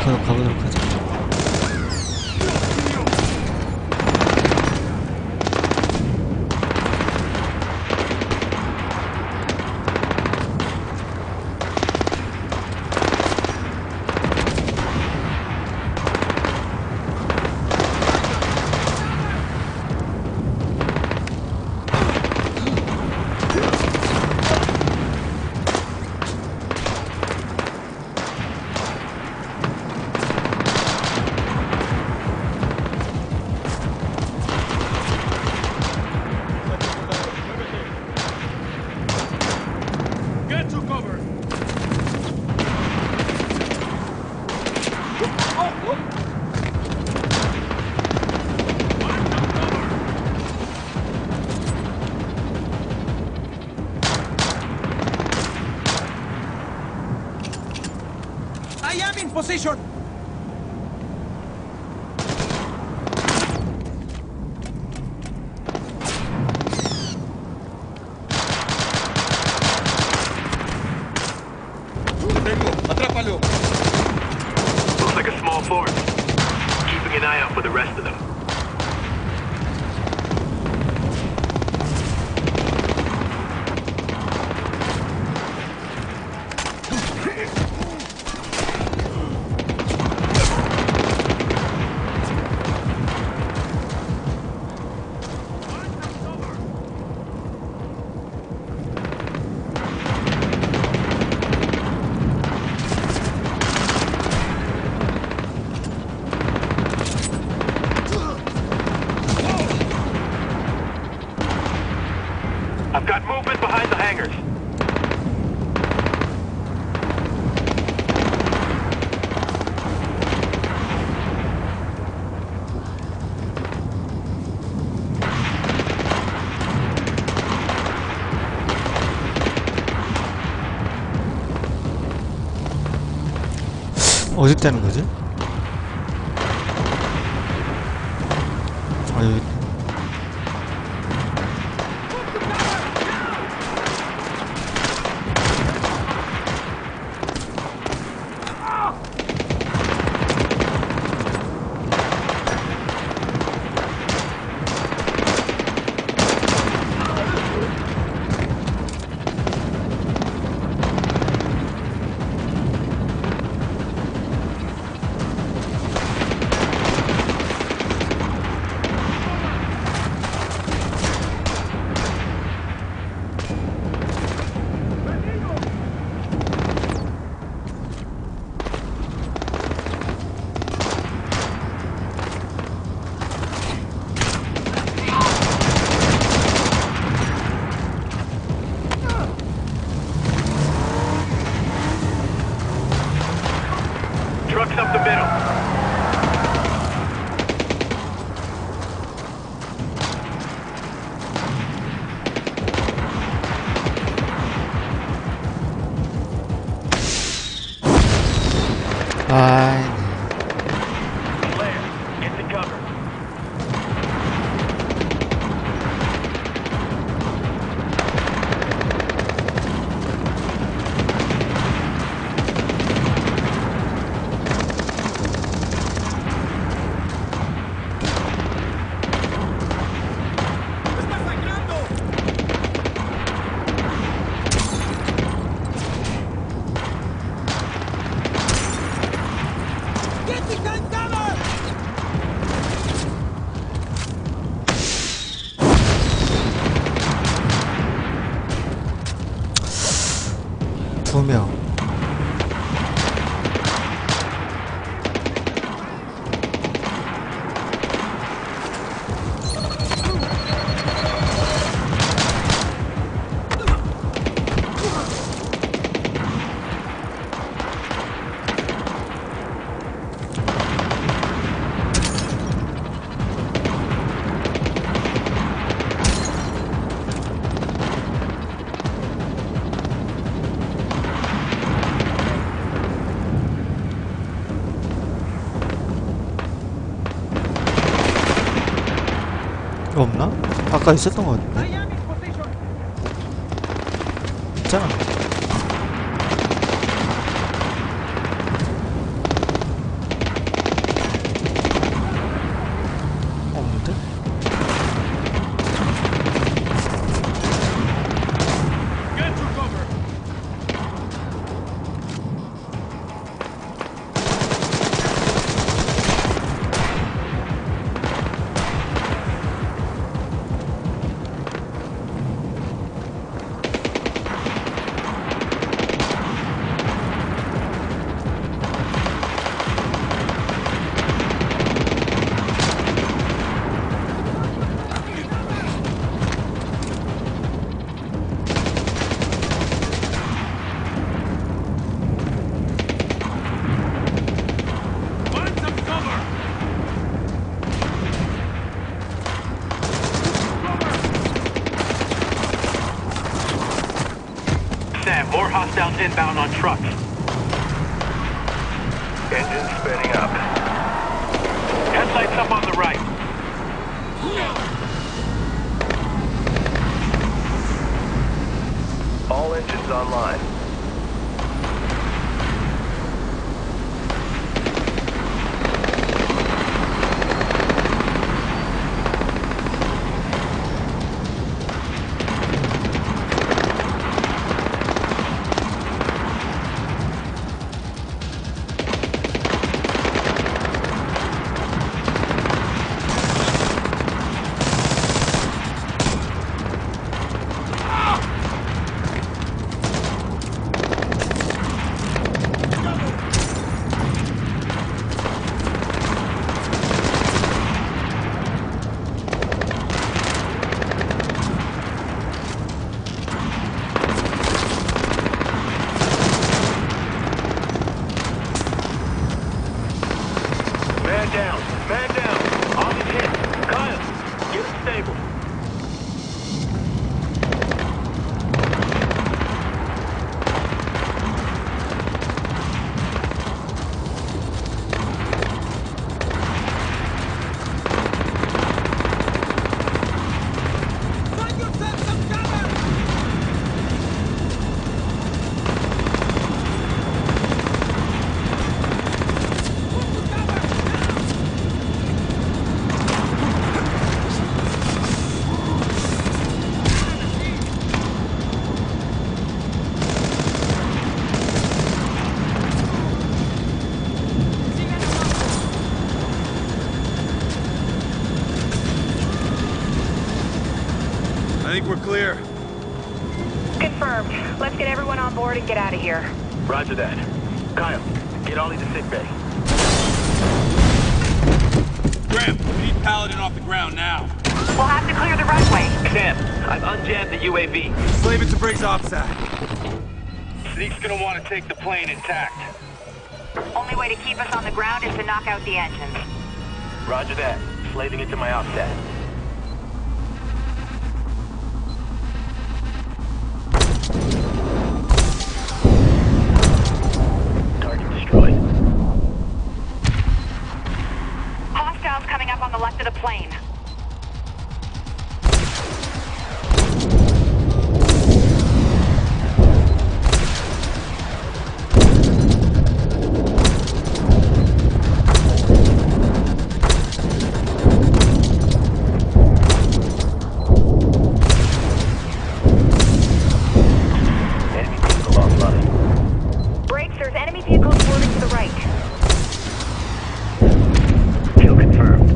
가보도록 하자. I am in position! Tengo, atrápalo. Looks like a small force. Keeping an eye out for the rest of them. I've got movement behind the hangars. 어디 있다는 거지? 아, 여기. Trucks up the middle. 아이. Blair, get to cover. Get behind cover! 두 명. 없나? 아까 있었던 것 같은데? I am in position! 있잖아. inbound on trucks. Engine spinning up. Headlights up on the right. All engines online. Man down. On his hit. Kyle, get him stable. Find yourself some cover! Move to cover! I think we're clear. Confirmed. Let's get everyone on board and get out of here. Roger that. Kyle, get Ollie to sick bay. Graham, we need Paladin off the ground now. We'll have to clear the runway. Sam, I've unjammed the UAV. Slave it to Briggs OPSAT. Zeke's gonna want to take the plane intact. Only way to keep us on the ground is to knock out the engines. Roger that. Slaving it to my OPSAT. Target destroyed. Hostiles coming up on the left of the plane. Enemy vehicle offline. Brakes, there's enemy vehicles swerving to the right. Kill confirmed.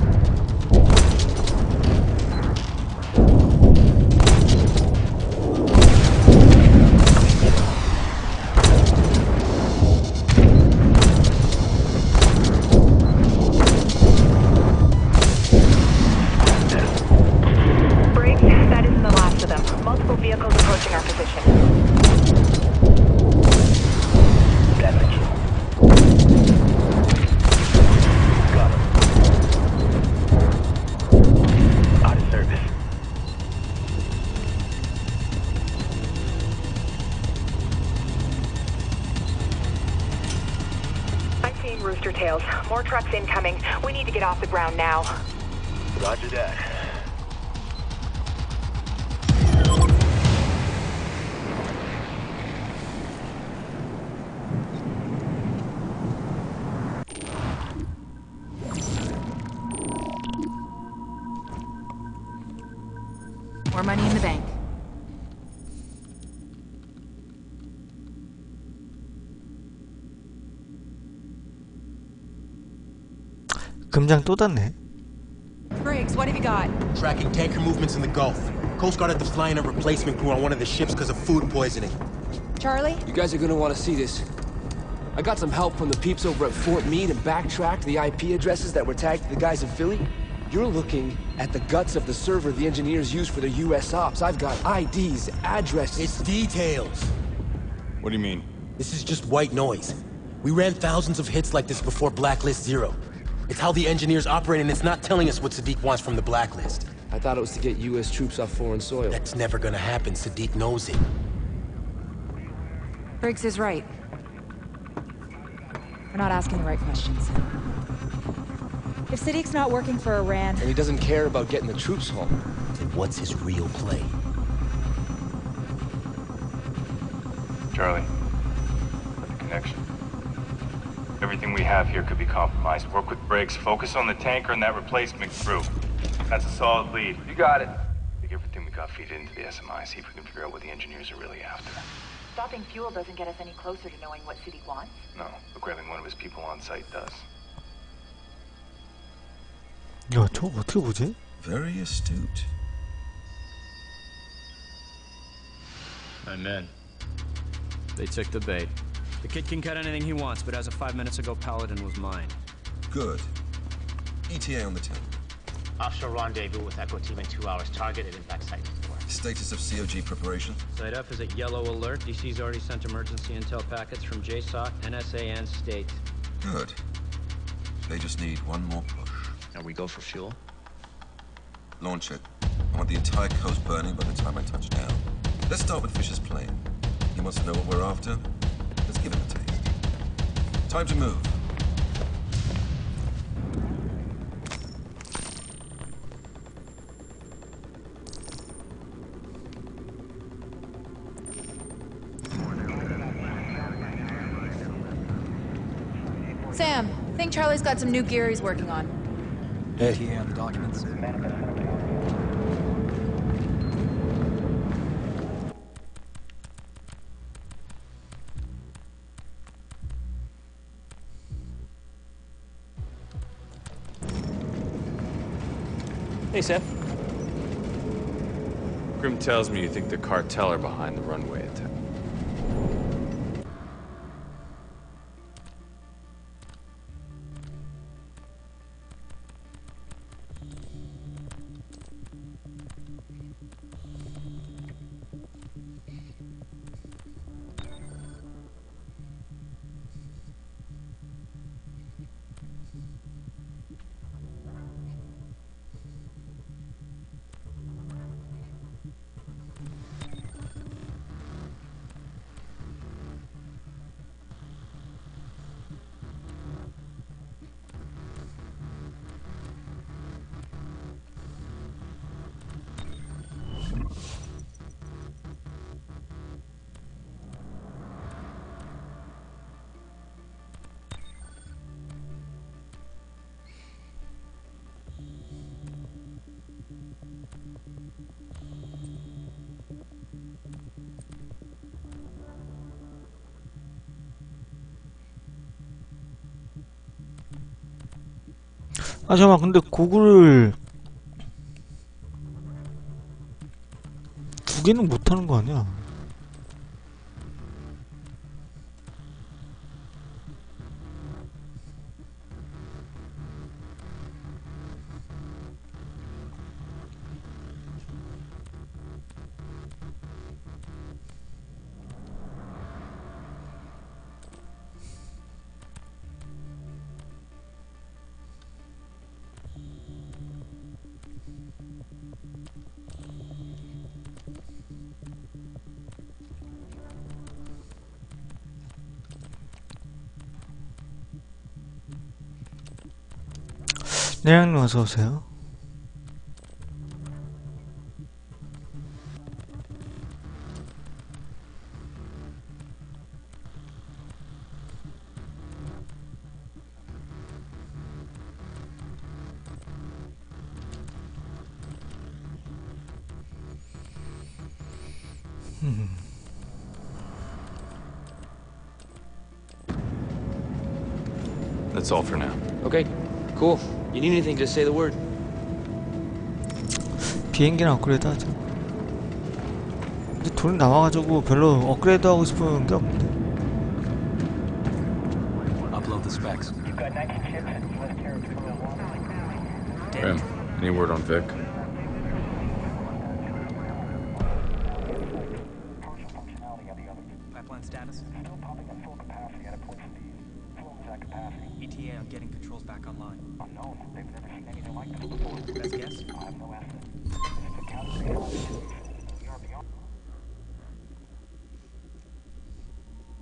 Brakes, that isn't the last of them. Multiple vehicles approaching our position. That's a kill. Got him. Out of service. I'm seeing rooster tails. More trucks incoming. We need to get off the ground now. Roger that. More money in the bank. 금장 또 닿네. Briggs, what have you got? Tracking tanker movements in the Gulf. Coast Guard had to fly in a replacement crew on one of the ships because of food poisoning. Charlie? You guys are gonna want to see this. I got some help from the peeps over at Fort Meade and backtracked the IP addresses that were tagged to the guys in Philly. You're looking at the guts of the server the engineers use for their US ops. I've got IDs, addresses. It's details. What do you mean? This is just white noise. We ran thousands of hits like this before Blacklist Zero. It's how the engineers operate, and it's not telling us what Sadiq wants from the Blacklist. I thought it was to get US troops off foreign soil. That's never gonna happen. Sadiq knows it. Briggs is right. We're not asking the right questions. If Siddiq's not working for Iran... And he doesn't care about getting the troops home. Then what's his real play? Charlie, the connection. Everything we have here could be compromised. Work with Briggs, focus on the tanker and that replacement crew. That's a solid lead. You got it. Take everything we got, feed it into the SMI, see if we can figure out what the engineers are really after. Stopping fuel doesn't get us any closer to knowing what Siddiq wants. No, but grabbing one of his people on site does. 야, 저거 어떻게 보지? Very astute. I'm in. They took the bait. The kid can cut anything he wants, but as of 5 minutes ago, Paladin was mine. Good. ETA on the 10th. Offshore rendezvous with Echo Team in 2 hours. Targeted impact site 4. Status of COG preparation? Site F is at yellow alert. DC's already sent emergency intel packets from JSOC, NSA, and State. Good. They just need one more push. Now we go for fuel? Launch it. I want the entire coast burning by the time I touch down. Let's start with Fisher's plane. He wants to know what we're after. Let's give him a taste. Time to move. Sam, I think Charlie's got some new gear he's working on. Hey. ETA on the documents. Hey, Sam. Grim tells me you think the cartel are behind the runway attack. 아 잠깐만, 근데 고글을 두 개는 못하는 거 아니야? 내랑님 어서오세요. That's all for now. Okay, cool. You need anything, just say the word. 비행기랑 업그레이드 하자. 근데 돈이 남아가지고 별로 업그레이드 하고 싶은 게 없는데. Upload the specs. Grim, any word on Vic? Pipeline status? Still pumping at full capacity at a port speed. Fuel was at capacity. ETA on getting controls back online. Unknown. They've never seen anything like this before. Best guess? I have no estimate. It's a counter-situation. We are beyond...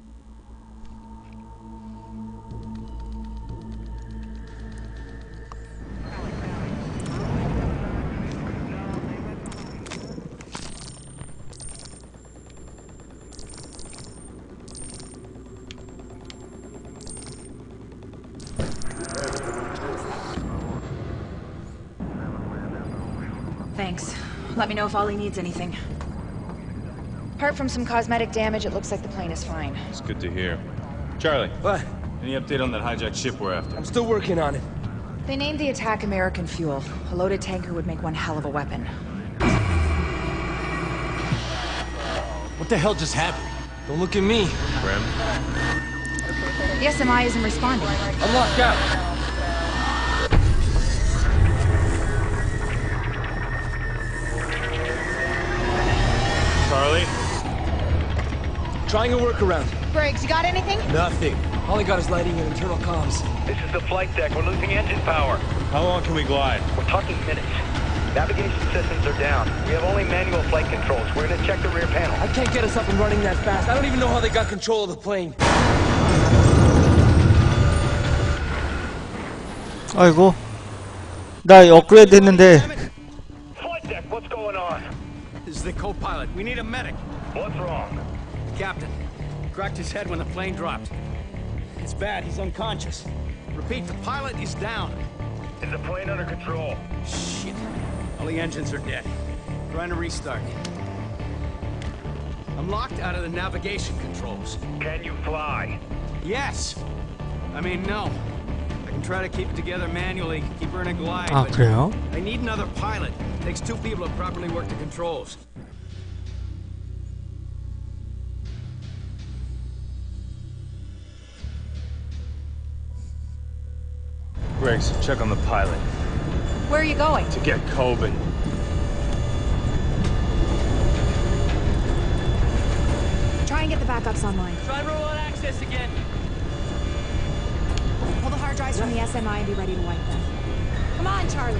Let me know if Ollie needs anything. Apart from some cosmetic damage, it looks like the plane is fine. It's good to hear. Charlie, What? any update on that hijacked ship we're after? I'm still working on it. They named the attack American Fuel. A loaded tanker would make one hell of a weapon. What the hell just happened? Don't look at me. Rem? The SMI isn't responding. I'm locked out. Charlie? Trying a workaround. Briggs, you got anything? Nothing. All I got is lighting and internal comms. This is the flight deck. We're losing engine power. How long can we glide? We're talking minutes. Navigation systems are down. We have only manual flight controls. We're gonna check the rear panel. I can't get us up and running that fast. I don't even know how they got control of the plane. 아이고. 나 업그레이드 했는데. Flight deck, what's going on? This is the co-pilot. We need a medic. What's wrong? Captain. Cracked his head when the plane dropped. It's bad. He's unconscious. Repeat, the pilot is down. Is the plane under control? Shit. All the engines are dead. Trying to restart. I'm locked out of the navigation controls. Can you fly? Yes. I mean, no. I can try to keep it together manually, keep her in a glide, 아, but 그래요? I need another pilot. It takes two people to properly work the controls. Briggs, check on the pilot. Where are you going? To get Coben. Try and get the backups online. Try remote access again. Pull the hard drives from the SMI and be ready to wipe them. Come on, Charlie.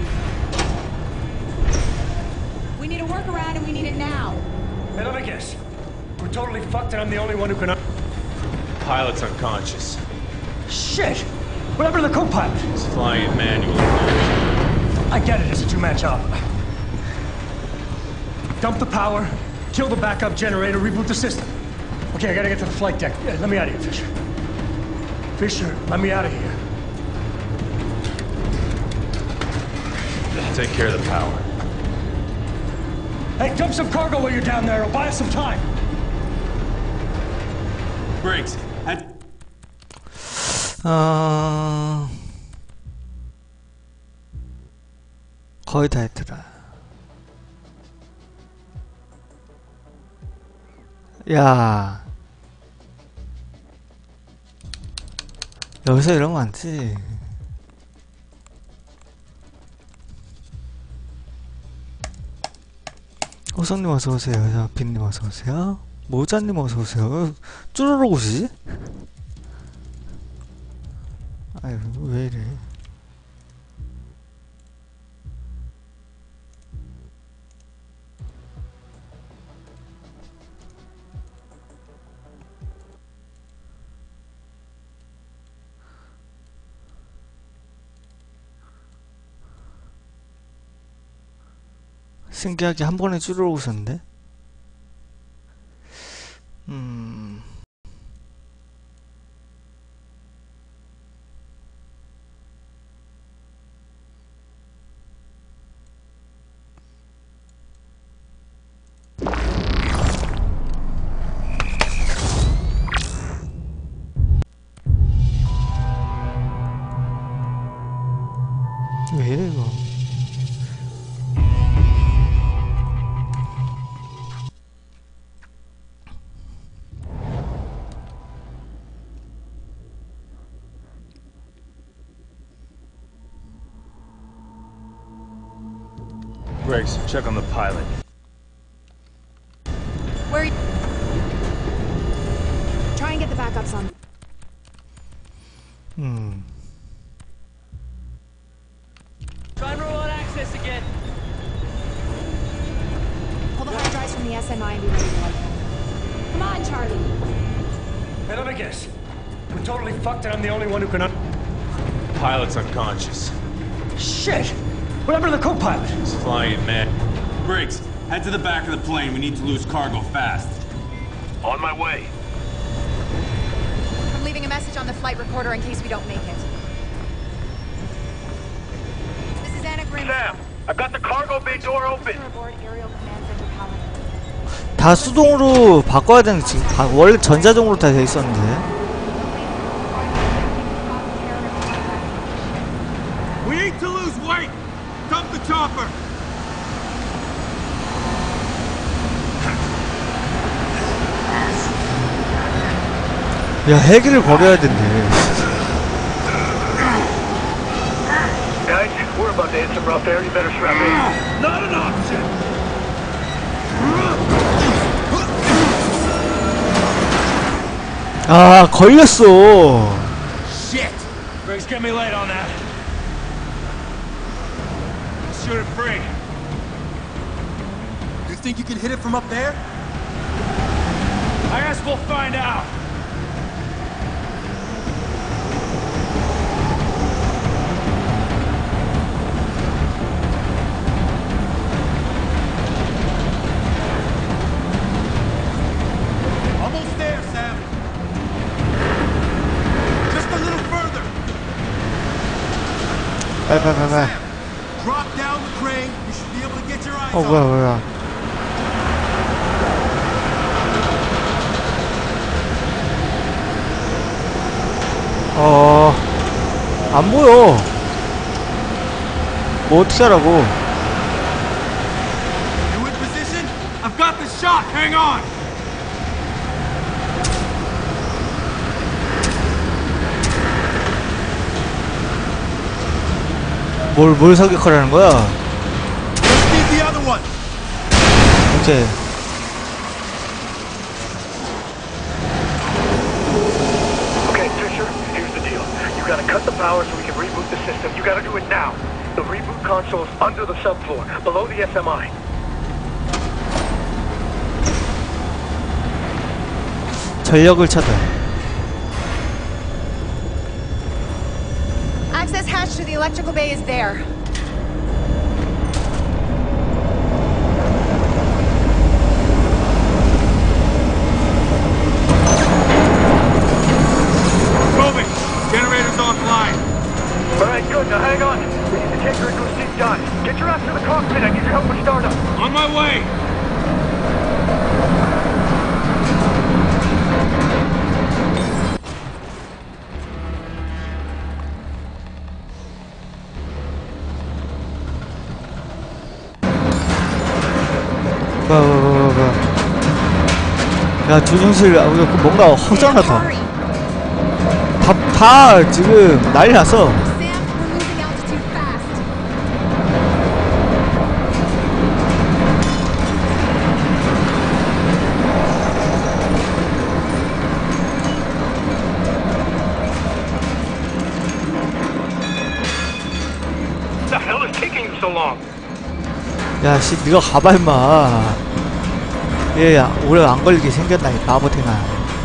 We need a workaround and we need it now. Hey, let me guess. We're totally fucked and I'm the only one who can... Pilot's unconscious. Shit! Whatever to the co-pilot. He's flying it manually. I get it, it's a two-man job. Dump the power, kill the backup generator, reboot the system. Okay, I gotta get to the flight deck. Yeah, let me out of here, Fisher. Fisher, let me out of here. Take care of the power. Hey, dump some cargo while you're down there. It'll buy us some time. Briggs, 거의 다 했더라. 야, 여기서 이런 거 많지. 호성님 어서오세요. 빈님 어서오세요. 모자님 어서오세요. 쭈루룩 오시지? 아유, 왜 이래. 신기하게 한 번에 쭈르르 오셨는데? 왜 이래 이거? Briggs, check on the pilot. Where are you? Try and get the backups on. Try remote access again. Pull the hard drives from the SMI and be ready to wipe them. Come on, Charlie. Hey, let me guess. We're totally fucked and I'm the only one who can... Pilot's unconscious. Shit! Whatever to the co-pilot. He's flying it man. Briggs, head to the back of the plane. We need to lose cargo fast. On my way. I'm leaving a message on the flight recorder in case we don't make it. This is Anna Grimm. Sam, I've got the cargo bay door open. 다 수동으로 바꿔야 되는 지금 원래 전자동으로 다 돼 있었는데. We need to lose weight! Dump the chopper! 야, 헬기를 버려야 된대. Guys, we're about to hit some rough air. You better strap in. Not an option! 아, 걸렸어. Shit! Briggs, get me light on that. Shoot it free. You think you can hit it from up there? I guess we'll find out. Almost there, Sam. Just a little further. 빨빨빨빨. Drop down the crane. You should be able to get your eyes 어, on. 뭐야. 안 보여. 뭐 어떻게 하라고. You in position? I've got the shot. Hang on. 뭘 사격하라는 거야? Let's need the other one. 오케이. Okay, Fisher, here's the deal. You gotta cut the power so we can reboot the system. You gotta do it now. The reboot console's under the subfloor, below the SMI. 전력을 차단. Access hatch to the electrical bay is there. Moving. Generator's offline. All right, good. Now hang on. We need to take her into a deep dive. Get your ass to the cockpit. I need your help with startup. On my way. 야, 조종실 뭔가 허전하다. 다 지금 난리 났어. What the hell is taking you so long? 야, 씨, 네가 가봐 임마. 얘야, 오래 안 걸리게 생겼나 이 바보탱아.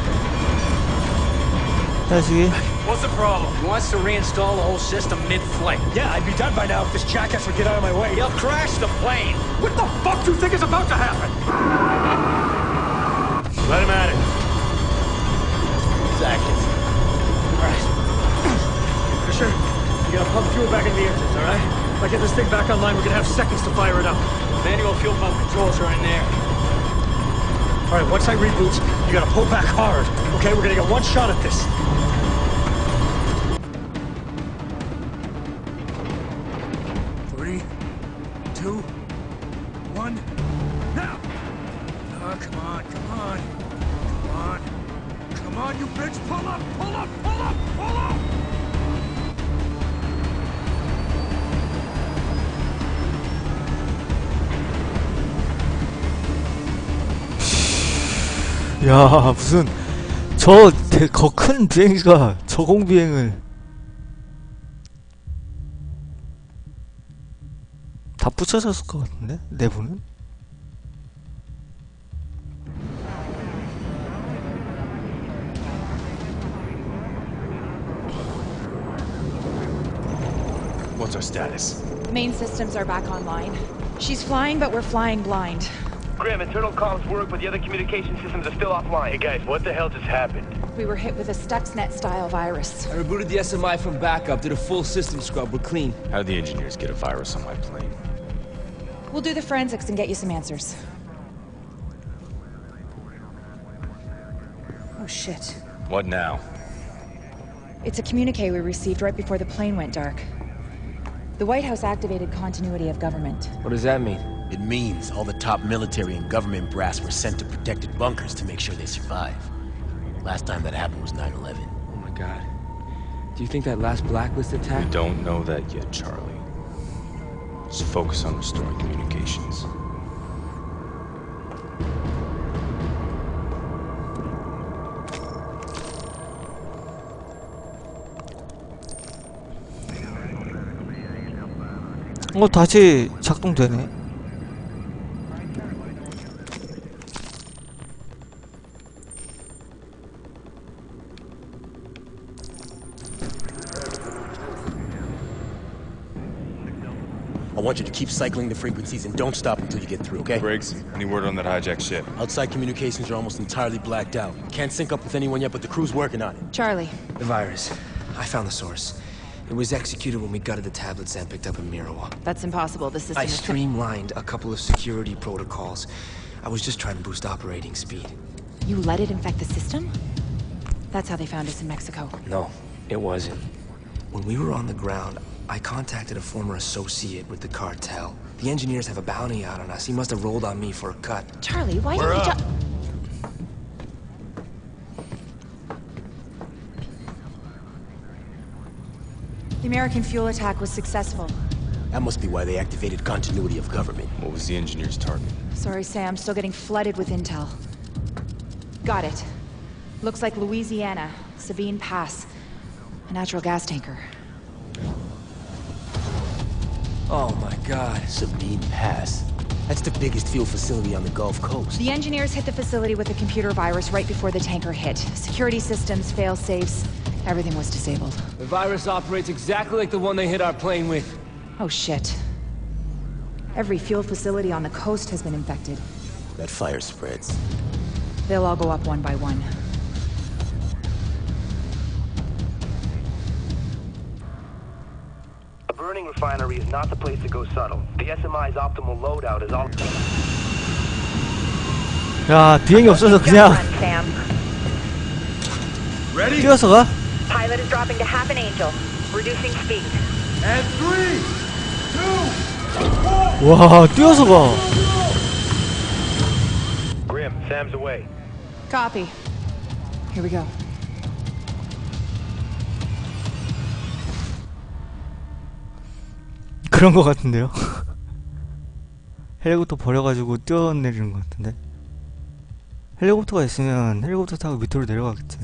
자식이. What's the problem? He wants to reinstall the whole system mid-flight. Yeah, I'd be done by now if this jackass would get out of my way. He'll crash the plane. What the fuck do you think is about to happen? Let him at it. Exactly. All right. Fisher, you gotta pump fuel back into the engines, all right? If I get this thing back online, we're gonna have seconds to fire it up. Manual fuel pump controls are in there. All right, once I reboot, you gotta pull back hard. Okay, we're gonna get one shot at this. 야, 무슨 더 큰 비행기가 저공 비행을 다 부셔졌을 것 같은데 내부는? What's our status? Main systems are back online. She's flying, but we're flying blind. Graham, internal comms work, but the other communication systems are still offline. Hey guys, what the hell just happened? We were hit with a Stuxnet-style virus. I rebooted the SMI from backup, did a full system scrub, we're clean. How did the engineers get a virus on my plane? We'll do the forensics and get you some answers. Oh shit. What now? It's a communique we received right before the plane went dark. The White House activated continuity of government. What does that mean? It means all the top military and government brass were sent to protected bunkers to make sure they survive. Last time that happened was 9/11. Oh my god. Do you think that last Blacklist attack? We don't know that yet, Charlie. Just focus on restoring communications. 다시 작동되네. I want you to keep cycling the frequencies and don't stop until you get through, okay? Briggs, any word on that hijacked ship? Outside communications are almost entirely blacked out. Can't sync up with anyone yet, but the crew's working on it. Charlie. The virus. I found the source. It was executed when we gutted the tablets and picked up in Mirawa. That's impossible. The system I is... streamlined a couple of security protocols. I was just trying to boost operating speed. You let it infect the system? That's how they found us in Mexico. No, it wasn't. When we were on the ground, I contacted a former associate with the cartel. The engineers have a bounty out on us. He must have rolled on me for a cut. Charlie, why didn't you just... The American fuel attack was successful. That must be why they activated continuity of government. What was the engineer's target? Sorry, Sam. Still getting flooded with intel. Got it. Looks like Louisiana. Sabine Pass. A natural gas tanker. Oh my god. Sabine Pass. That's the biggest fuel facility on the Gulf Coast. The engineers hit the facility with a computer virus right before the tanker hit. Security systems, fail-safes, everything was disabled. The virus operates exactly like the one they hit our plane with. Oh shit. Every fuel facility on the coast has been infected. That fire spreads. They'll all go up one by one. A burning refinery is not the place to go subtle. The SMI's optimal loadout is all... 야, 비행기 없어서 그냥 뛰어서 가? Pilot is dropping to half an angel. Reducing speed. And 3, 2, 1. 와, 뛰어서 가. Grim, Sam's away. Copy. Here we go. 그런 거 같은데요? 헬리콥터 버려가지고 뛰어내리는 거 같은데? 헬리콥터가 있으면 헬리콥터 타고 밑으로 내려가겠지.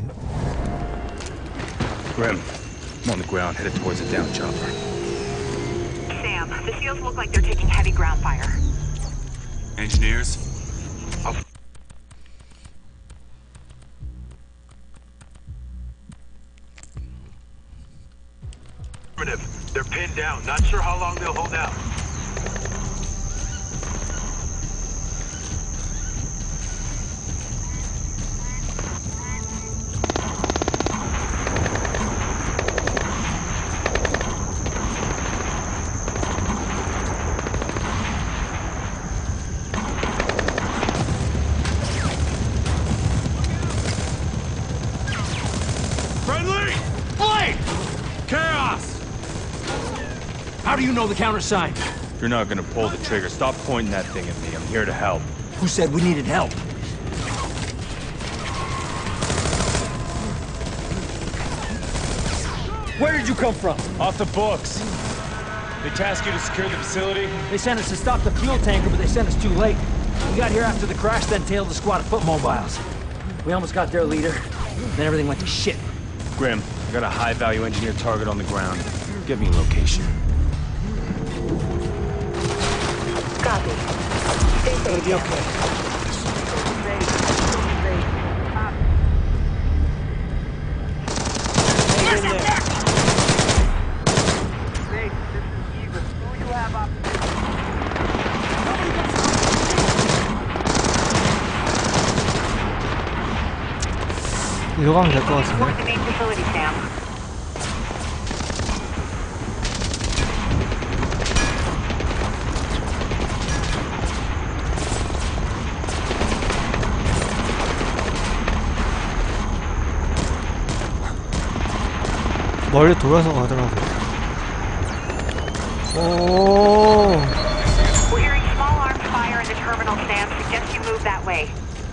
Grim, I'm on the ground, headed towards the down chopper. Sam, the SEALs look like they're taking heavy ground fire. Engineers? They're pinned down. Not sure how long they'll hold out. Friendly! Blade! Chaos! How do you know the countersign? You're not gonna pull the trigger. Stop pointing that thing at me. I'm here to help. Who said we needed help? Where did you come from? Off the books. They tasked you to secure the facility? They sent us to stop the fuel tanker, but they sent us too late. We got here after the crash, then tailed a squad of foot mobiles. We almost got their leader, then everything went to shit. Grim, I got a high-value engineer target on the ground. Give me a location. Copy. Stay safe. It'll be okay. Where's your back? 이거 가면 될 것 같은데. Toward the main facility, Sam. 멀리 돌아서 가더라고. 오. We're hearing small arms fire in the terminal, Sam. Suggest you move that way.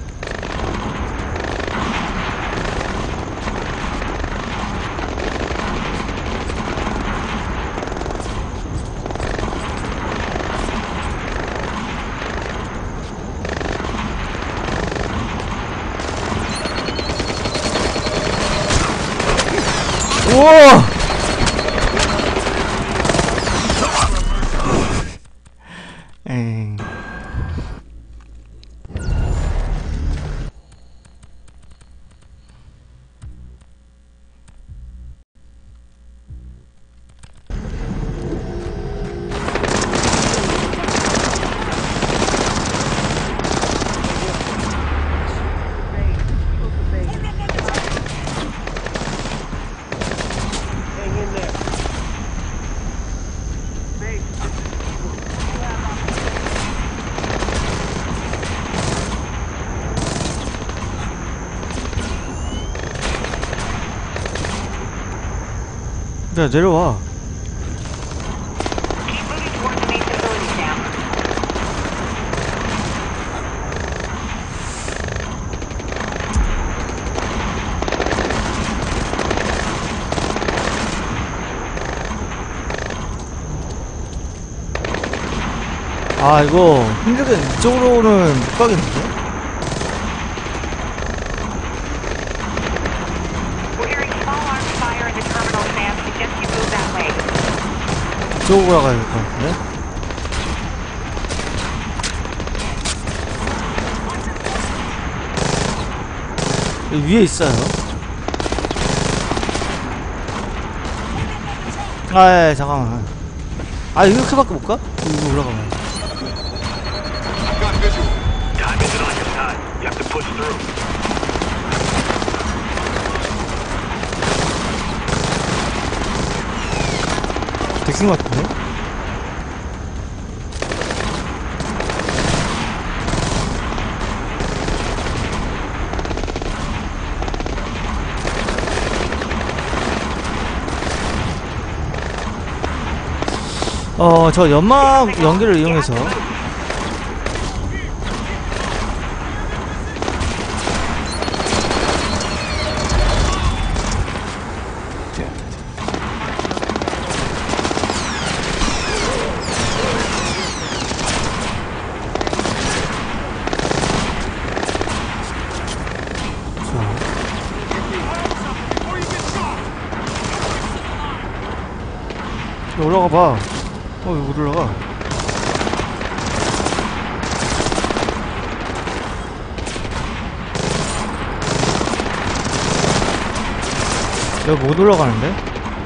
우와! 엥. 야, 내려와. 아, 이거 힘들게 이쪽으로는 못 가겠는데? 이쪽으로 가야 될 것 같은데? 여기 위에 있어요. 아, 예, 잠깐만. 아, 이렇게밖에 못 가? 이거 올라가면. 덱슨 같은데? 저 연막 연기를 이용해서 올라가 봐. 왜 못 올라가? 여기 못 올라가는데?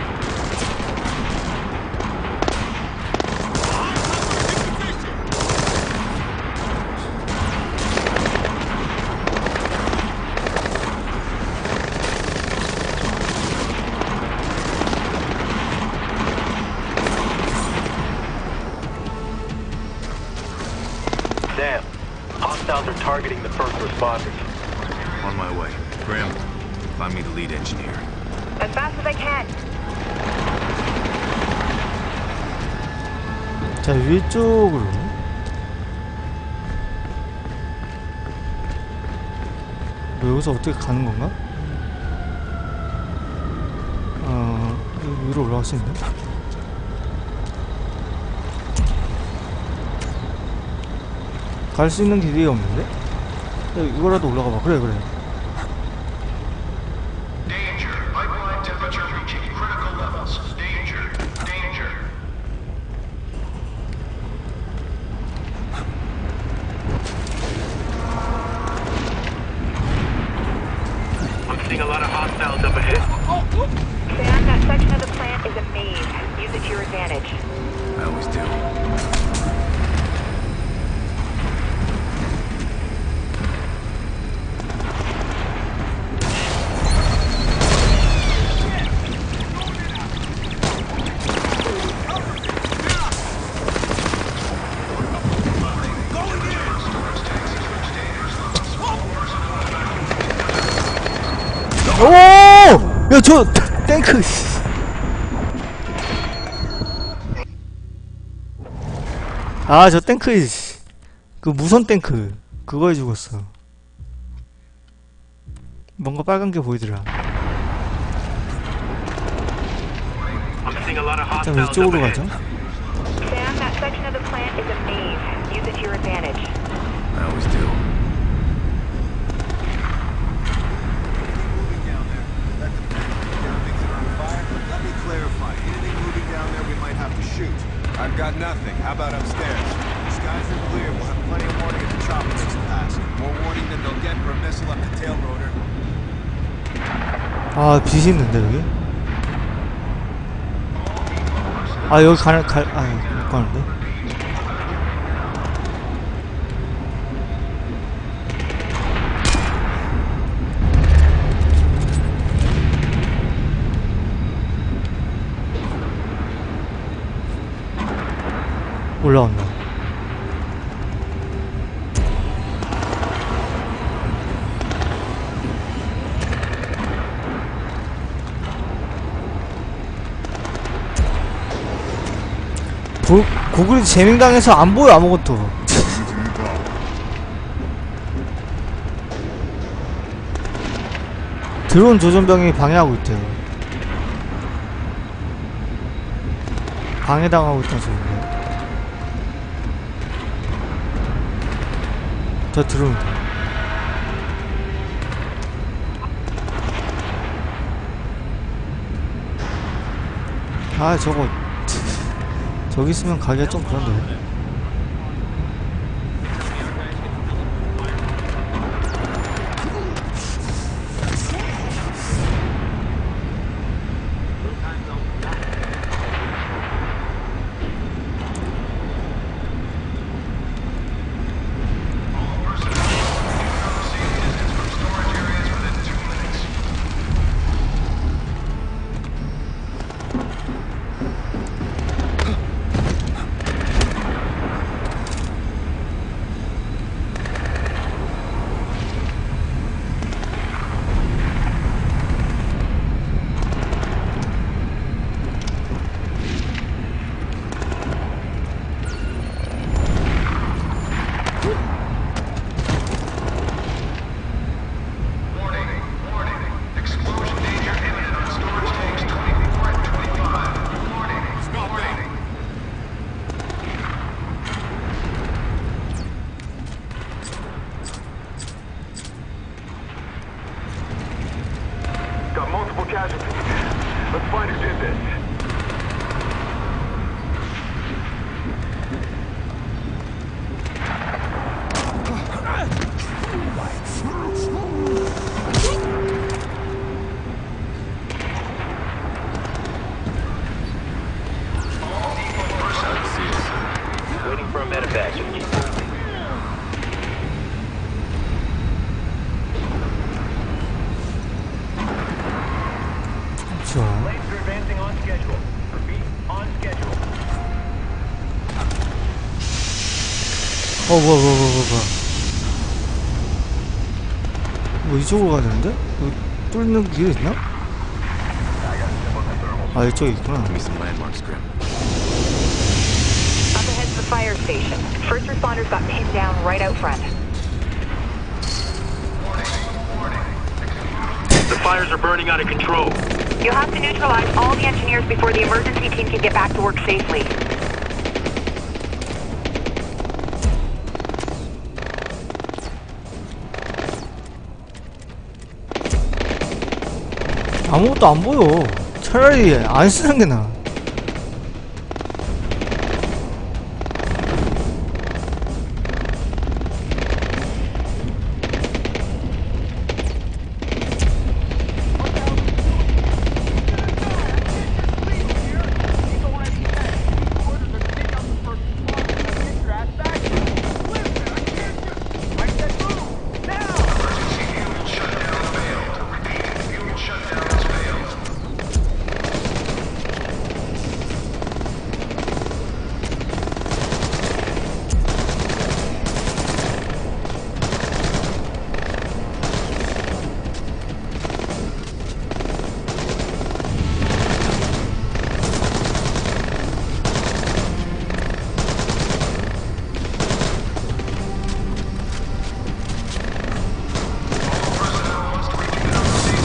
Sam, hostiles are targeting the first responders. On my way. Grim, find me the lead engineer. As fast as I can. 자, 위쪽으로. 뭐 여기서 어떻게 가는 건가? 위로 올라갈 수 있네. 갈 수 있는 길이 없는데? 야, 이거라도 올라가 봐. 그래, 그래. A lot of hostiles up ahead. Sam, that section of the plant is a maze. Use it to your advantage. I always do. 오! 야, 저 탱크. 아, 저 탱크, 그 무선 탱크. 그거에 죽었어. 뭔가 빨간 게 보이더라. 일단 이쪽으로 가죠. Sam, that section of the plant is a maze. Use it to your advantage. I always do. Let me clarify. Anything moving down there we might have to shoot. I've got nothing. How about upstairs? The skies are clear. We'll have plenty of warning if the chopper makes it past. More warning than they'll get for a missile up the tail rotor. 아, 빛이 있는데 여기? 아, 여기 못 가는데? 올라온다. 고글이 재밍당해서 안 보여 아무것도. 드론 조준병이 방해하고 있대요. 방해당하고 있다는 소리인데. 저 드론. 아, 저기 있으면 가기가 좀 그런데. Let's find who did this. Waiting for a medevac. Planes are advancing on schedule. Repeat, on schedule. 뭐 이쪽으로 가야 되는데? 여기 뚫는 길이 있나? 아, 이쪽에 있구나. Give me some landmarks, Grim. Up ahead's the fire station. First responders got pinned down right out front. The fires are burning out of control. You'll have to neutralize all the engineers before the emergency team can get back to work safely. 아무것도 안 보여. 차라리 안 쓰는 게 나아.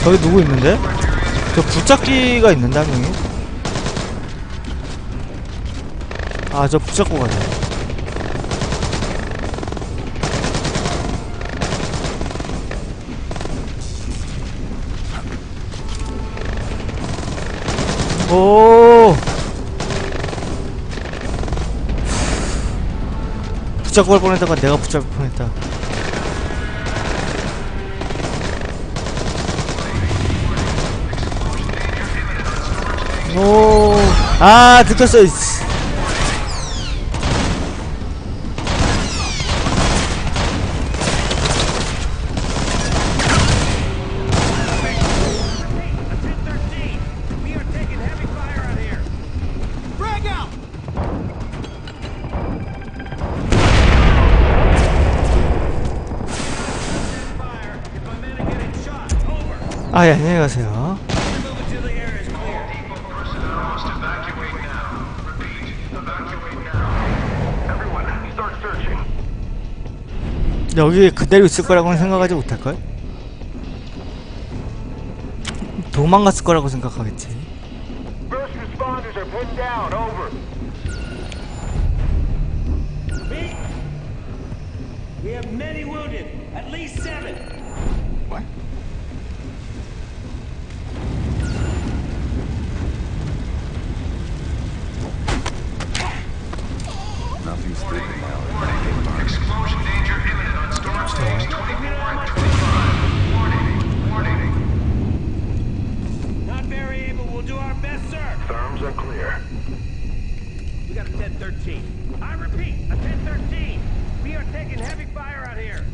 저기 누구 있는데? 저 붙잡기가 있는데 한 명이? 아, 저 붙잡고 가자. 오, 붙잡고 갈 뻔했다가 내가 붙잡을 뻔했다. 오, 아, 들켰어. 아, 예, 안녕히 가세요. 여기 그대로 있을 거라고는 생각하지 못할걸? 도망갔을 거라고 생각하겠지. First responders are pinned down. Over. We have many wounded. At least 7. What? Nothing's leaving now. Explosion danger imminent on storage tanks 24 and 25. Warning. Not very able. We'll do our best, sir. Therms are clear. We got a 10-13. I repeat, a 10-13. We are taking heavy fire out here.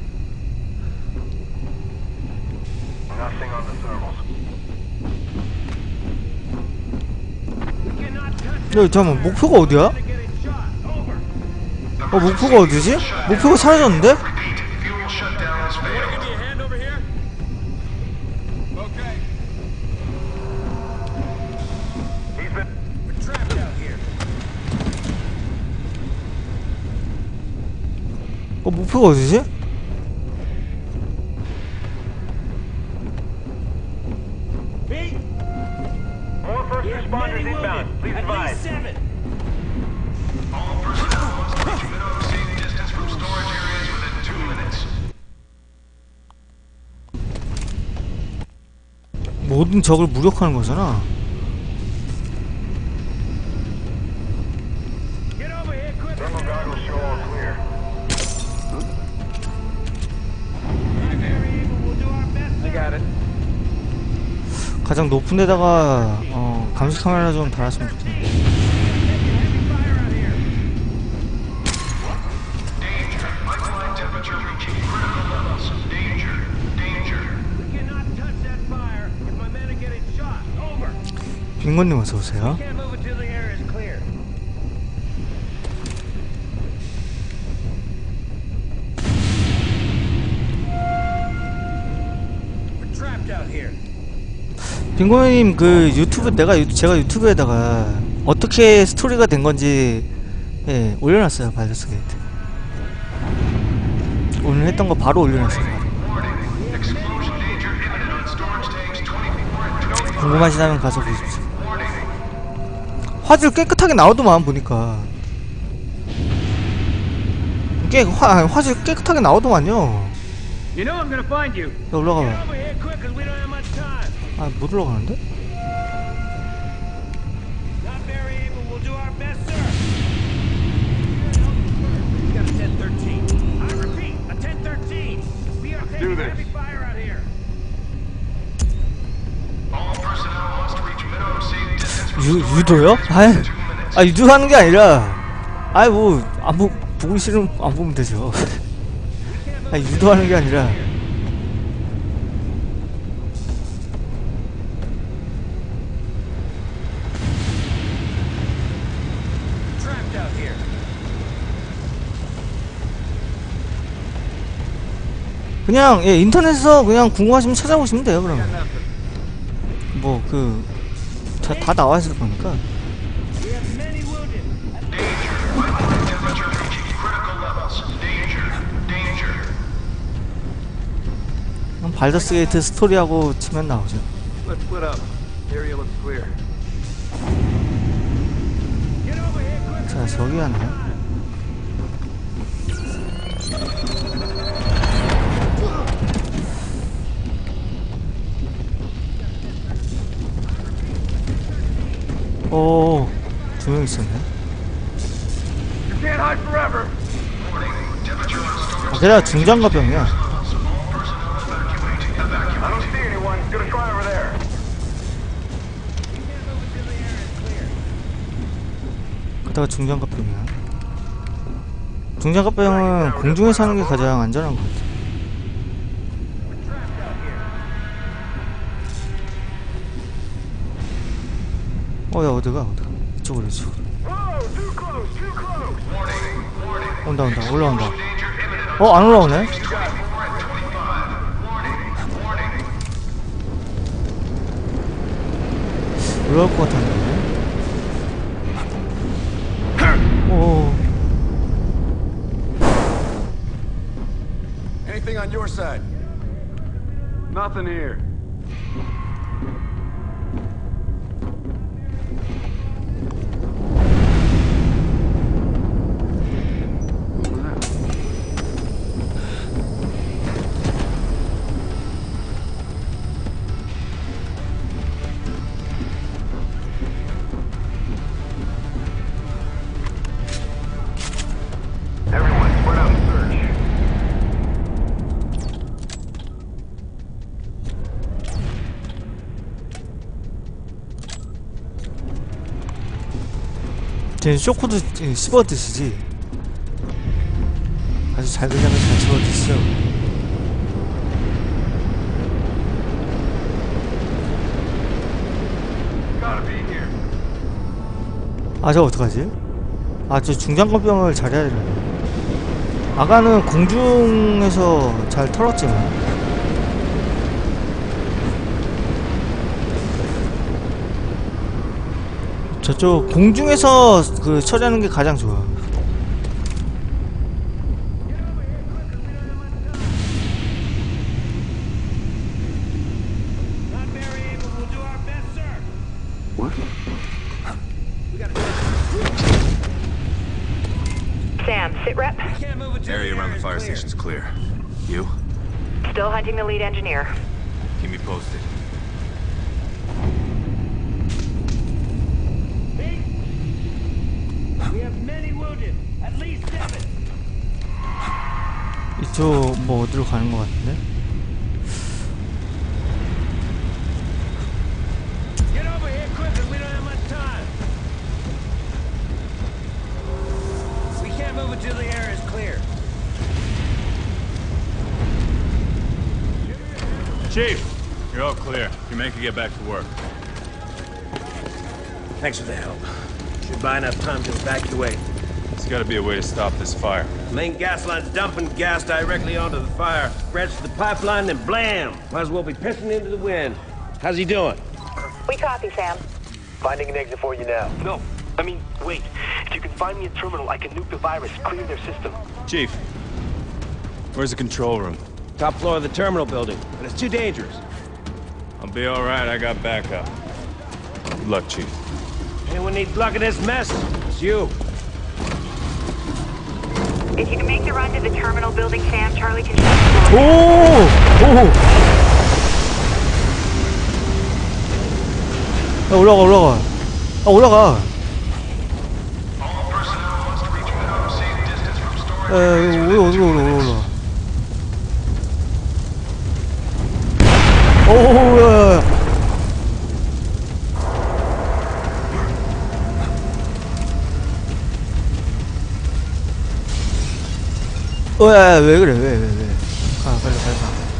Nothing on the thermals. We cannot touch 야, 잠깐만, 목표가 어디야? 목표가 어디지? 목표가 사라졌는데? Fuel shutdown has failed. Give me a hand over here. Okay. He's been... We're trapped out here. 목표가 어디지? Me? More first We have responders many inbound. wounded. Please At advise. least 7. All personnel must reach minimum safe distance from storage areas within 2 minutes. 모든 적을 무력화하는 거잖아. Get over here quick. Thermal goggles show all clear. Not very able. We'll do our best, sir. I got it. 가장 높은 데다가 감시 카메라 좀 달았으면 좋겠는데. Heavy fire out here. Danger. Pipeline temperature reaching critical levels. Danger. We cannot touch that fire if my men are getting shot. Over. 빙고님 어서 오세요. Can't move until the air is clear. We're trapped out here. 빙고님 그 유튜브 제가 유튜브에다가 어떻게 스토리가 된 건지 올려놨어요. 발더스 게이트. 오늘 했던 거 바로 올려놨어요. Explosion danger imminent on storage tanks 24 and 25. 궁금하시다면 가서 보십시오. 화질 깨끗하게 나오더만 보니까. 화질 깨끗하게 나오더만요. You know I'm gonna find you. 야, 올라가봐. Get over here quick, 'cause we don't have much time. 아, 못 올라가는데? Not very able. We'll do our best, sir. We got a 10-13. I repeat, a 10-13. We are taking heavy fire out here. All personnel must reach minimum safe distance from 유도요? 아, 유도하는 게 아니라, 보기 싫으면 안 보면 되죠. 유도하는 게 아니라. Trapped out here. 그냥, 인터넷에서 그냥 궁금하시면 찾아보시면 돼요, 그러면. 다 나와 있을 거니까. We have many wounded. pipeline temperature reaching critical levels. Danger. 발더스 게이트 스토리하고 치면 나오죠. Let's split up. Area looks clear. 자, 저기 하나. 오, 2명 있었네. You can't hide forever. 아, 걔가 중장갑병이야. I don't see anyone. Gonna try over there. 그다가 중장갑병이야. 중장갑병은 공중에서 하는 게 가장 안전한 것 같아. 야, 어디가? 이쪽으로. 온다. 올라온다. 안 올라오네? 올라올 것 같았는데. 오. Anything on your side? Nothing here. 쟤는 쇼코도 씹어드시지. 아주 잘 그냥 잘 씹어드시죠. 아, 저 어떡하지? 아, 저 중장갑병을 잘해야 되네. 아까는 공중에서 잘 털었지만 저쪽 공중에서 그 처리하는 게 가장 좋아. Sam, sit rep. Area around the fire station's clear. You? Still hunting the lead engineer. Keep me posted. 이쪽 뭐 어디로 가는 것 같은데? Get over here quickly, we don't have much time. We can't move until the area is clear. Chief, you're all clear. You men can get back to work. Thanks for the help. Should buy enough time to evacuate. There's gotta be a way to stop this fire. Main gas line's dumping gas directly onto the fire. Spreads to the pipeline, then blam! Might as well be pissing into the wind. How's he doing? We copy, Sam. Finding an exit for you now. No, I mean, wait. If you can find me a terminal, I can nuke the virus, clear their system. Chief, where's the control room? Top floor of the terminal building, but it's too dangerous. I'll be all right. I got backup. Good luck, Chief. Anyone needs luck in this mess? It's you. If you can make the run to the terminal building, Sam, Charlie can... 야, 올라가. 올라가. 어디로 올라가. 야. 야, 왜 그래, 왜. 가, 빨리 가.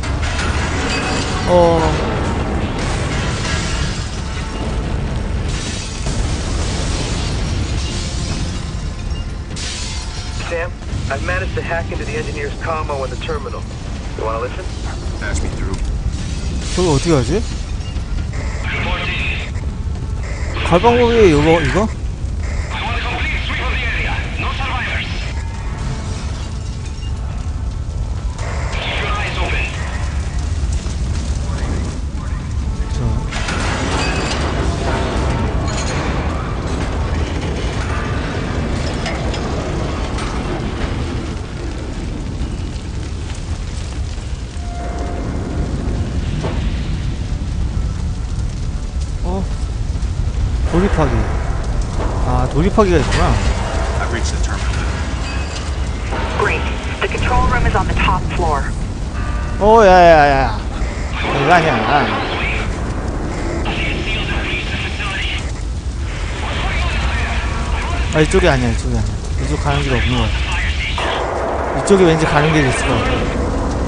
Sam, I've managed to hack into the engineer's commo in the terminal. You wanna listen? Patch me through. 저기 어떻게 하지? 갈 방법이 이거? 돌입하기. 아, 돌입하기가 있구나. I've reached the terminal. Great. The control room is on the top floor. 오, 야야야야. 이거 아니야. 아, 이쪽이 아니야, 이쪽이 아니야. 이쪽 가는 길 없는 거야. 이쪽에 왠지 가는 길이 있을 것 같아.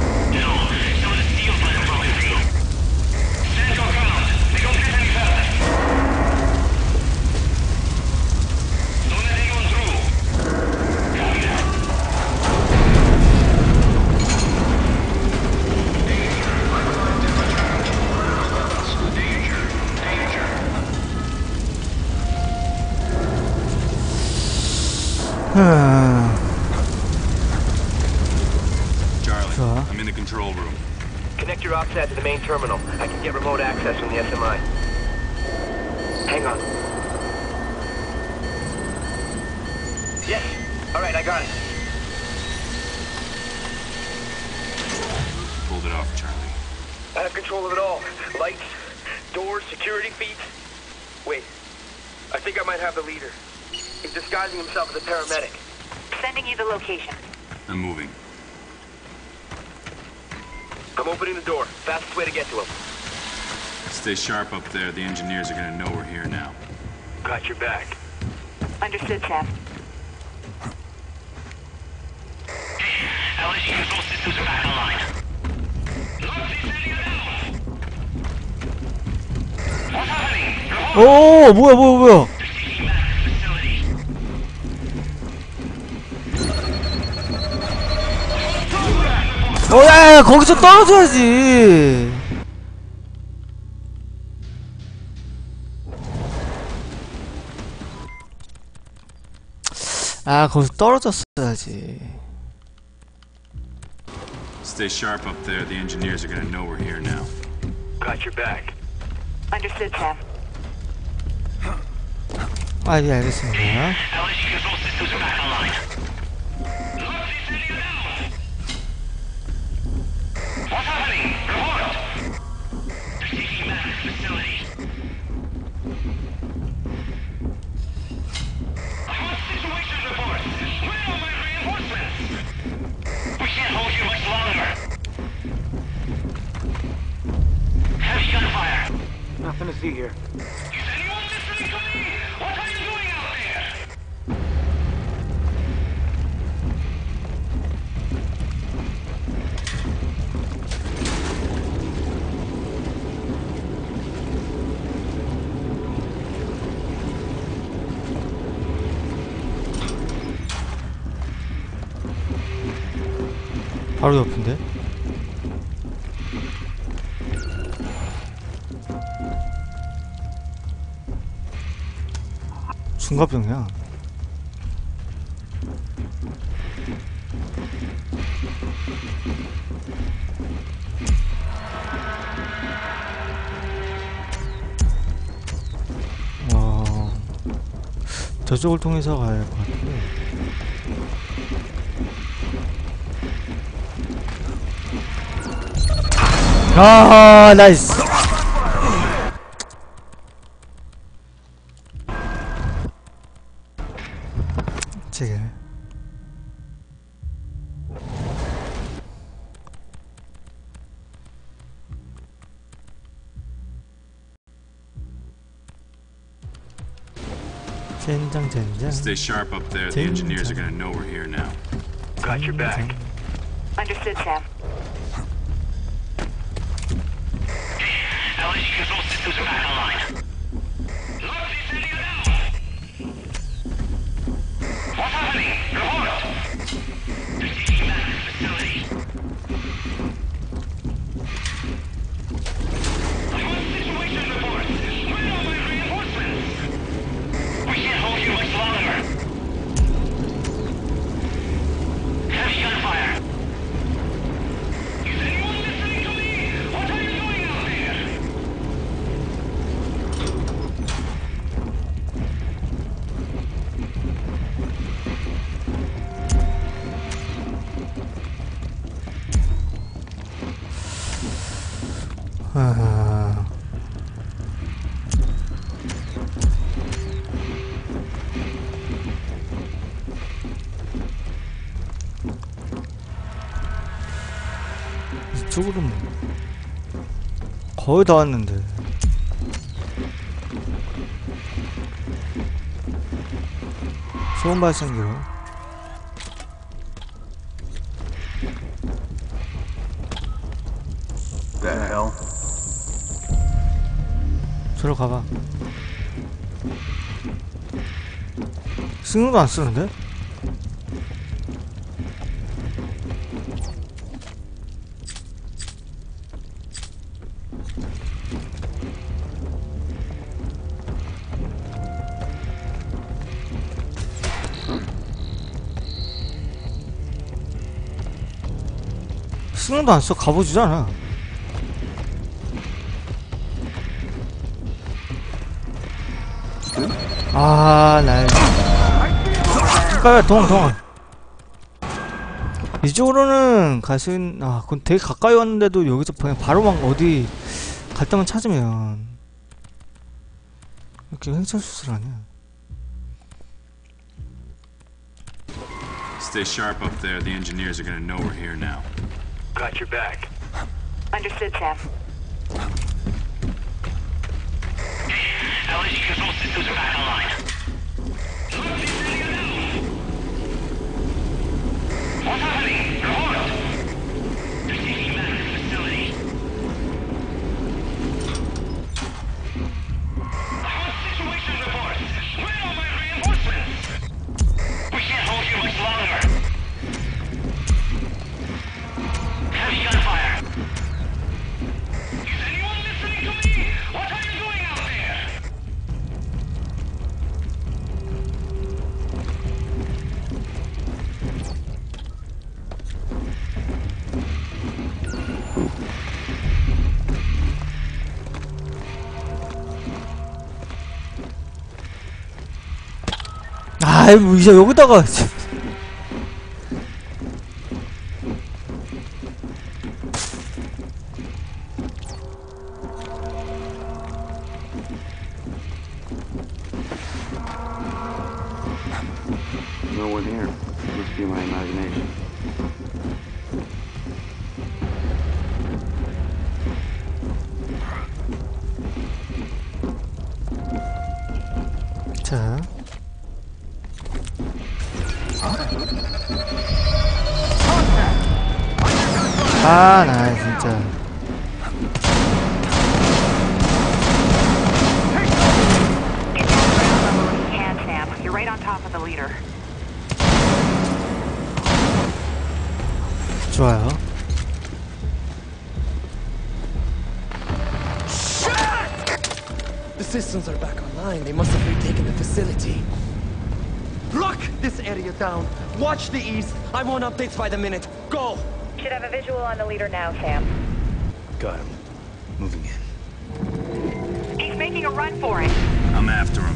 Charlie, I'm in the control room. Connect your OPSAT to the main terminal. I can get remote access from the SMI. Hang on. Yes. All right, I got it. Pulled it off, Charlie. I have control of it all. Lights, doors, security feeds. Wait. I think I might have the leader. He's disguising himself as a paramedic. Sending you the location. I'm moving. I'm opening the door. Fastest way to get to him. Stay sharp up there. The engineers are gonna know we're here now. Got your back. Understood, Sam. LSG control systems are back online. What's happening? 오, 뭐야. 야, 거기서 떨어져야지. 아, 거기서 떨어졌어야지. Stay sharp up there. The engineers are gonna know we're here now. Got your back. Understood, Sam. 아, 예, 알겠습니다. LSG control systems are back online. What's happening? Report! They're taking back the facility. I want situation report. Where are my reinforcements? We can't hold you much longer. Heavy gunfire. Nothing to see here. Is anyone listening to me? What are you doing out there? 바로 옆인데? 중갑병이야. 저쪽을 통해서 가야 할 것 같은데. 아, 나이스. 제게. 젠장. Stay sharp up there. The engineers are gonna know we're here now. Got your back. Understood, Sam. LSG control systems are back online. What's happening? Report! They're taking back the facility. I want situation report. Where are my reinforcements? We can't hold you much longer. Heavy gunfire. Is anyone listening to me? What are you doing out there? 이쪽으로 거의 다 왔는데. 소음 발생기로. The hell? 저로 가봐. 신경도 안 쓰는데? 신경도 안 써. 가보지잖아. 날 가까이 동원. 이쪽으로는 갈 수 있는. 그건 되게 가까이 왔는데도 여기서 그냥 바로 막 어디 갈 데만 찾으면 이렇게 횡설수설 아니야. Stay sharp up there. The engineers are gonna know we're here now. Got your back. Understood, Sam. LSG control systems are back online. What's happening? You're hooked. They're taking back this facility. Hot situation report. Where are my reinforcements? We can't hold you much longer. Heavy gunfire. Is anyone listening to me? What are you doing out there? 뭐 이제 여기다가 No one here. Must be my imagination. 자. 나 진짜. You're right on top of the leader. 좋아요. The systems are back online. They must have retaken the facility. Lock this area down. Watch the east. I want updates by the minute. Go! Should have a visual on the leader now, Sam. Got him. Moving in. He's making a run for it. I'm after him.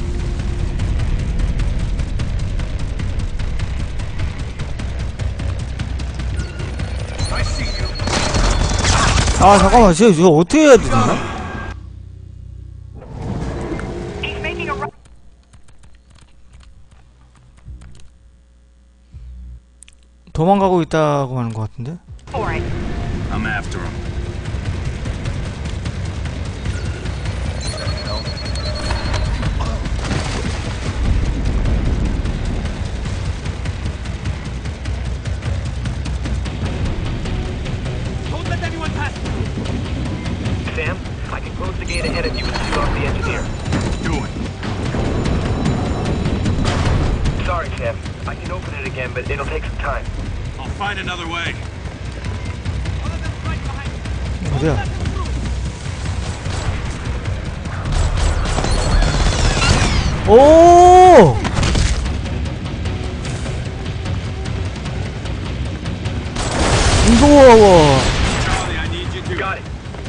I see you. 잠깐만. 이거 어떻게 해야 되나? He's making a run. 도망가고 있다고 하는 것 같은데? For it. I'm after him. Don't let anyone pass through. Sam, I can close the gate ahead of you and shoot off the engineer. Do it. Sorry, Sam. I can open it again, but it'll take some time. I'll find another way. 어디야? 오! 무서워. Charlie, I need you to. Got it.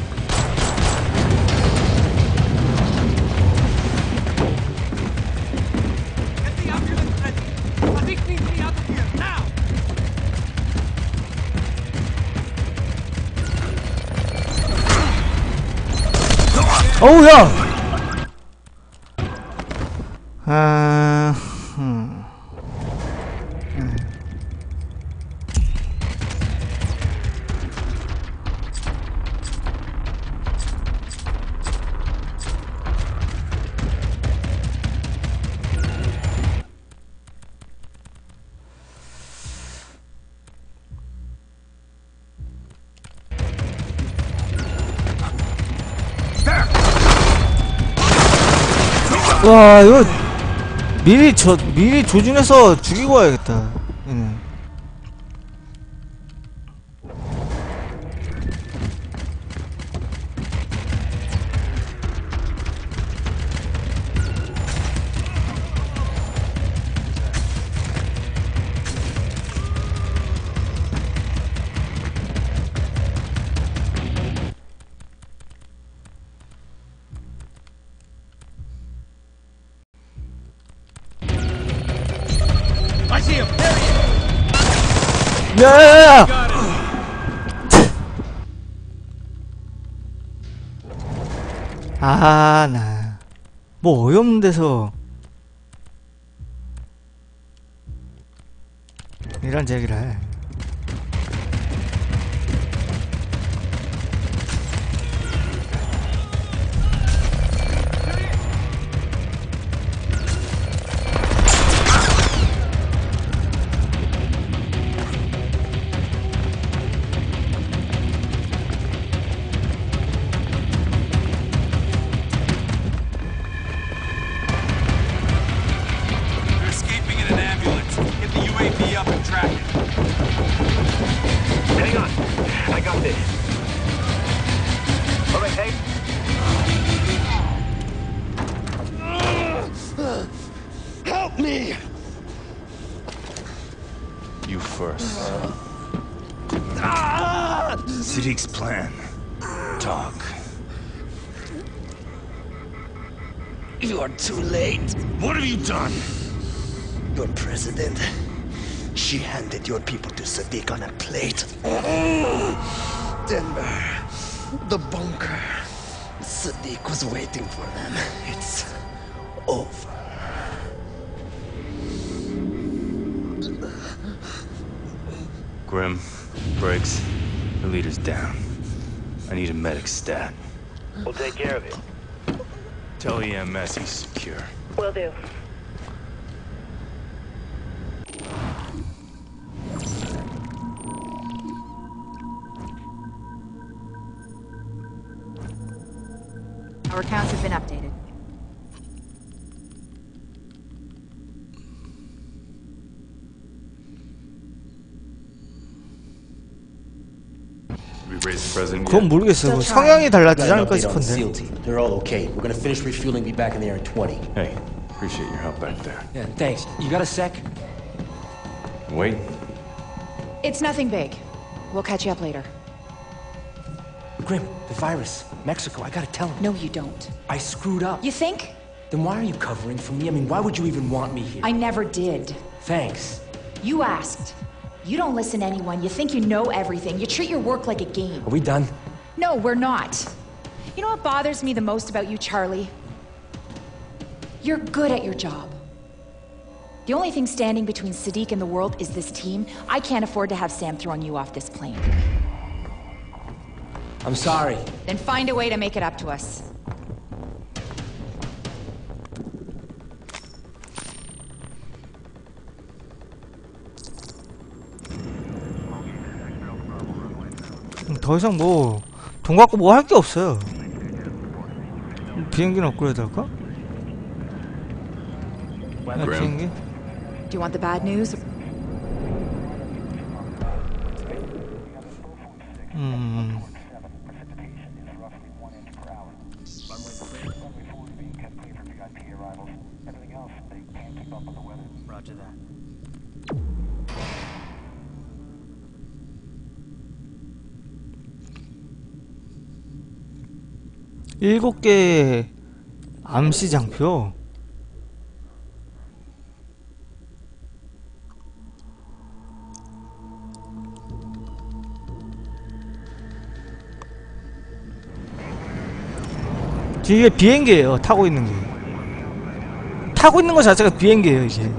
Get the ambulance ready. Sadiq needs me out of here, now! 어우, 야! 와 이거 미리 조준해서 죽이고 와야겠다. 얘는. I see him. There he is. 야야야! 아, 나 뭐 어이없는 데서 이런 얘기를 해. They're escaping in an ambulance. Get the UAV up and track it. Hang on. I got this. All right, hey. Help me! You first. Siddiq's plan. Talk. You are too late. What have you done? Your president. She handed your people to Sadiq on a plate. Denver. The bunker. Sadiq was waiting for them. It's over. Grim, Briggs, the leader's down. I need a medic stat. We'll take care of it. Tell EMS he's secure. Will do. Our accounts have been updated. We raised the president 그건 yet? 모르겠어요. 뭐 성향이 달라지지 않을까 Got an update on the 싶은데. SEAL team. They're all okay. We're gonna finish refueling, be back in the air in 20. Hey, appreciate your help back there. Yeah, thanks. You got a sec? Wait. It's nothing big. We'll catch you up later. Grim, the virus. Mexico, I gotta tell him. No, you don't. I screwed up. You think? Then why are you covering for me? I mean, why would you even want me here? I never did. Thanks. You asked. You don't listen to anyone. You think you know everything. You treat your work like a game. Are we done? No, we're not. You know what bothers me the most about you, Charlie? You're good at your job. The only thing standing between Sadiq and the world is this team. I can't afford to have Sam throwing you off this plane. I'm sorry. Then find a way to make it up to us. 더 이상 뭐 돈 갖고 뭐 할 게 없어요. 비행기는 업그레이드 할까? 야, 비행기? Do you want the bad news? Roger that. 일곱 개의 암시 장표. 이게 비행기예요. 타고 있는 게. 타고 있는 거 자체가 비행기예요, 이게.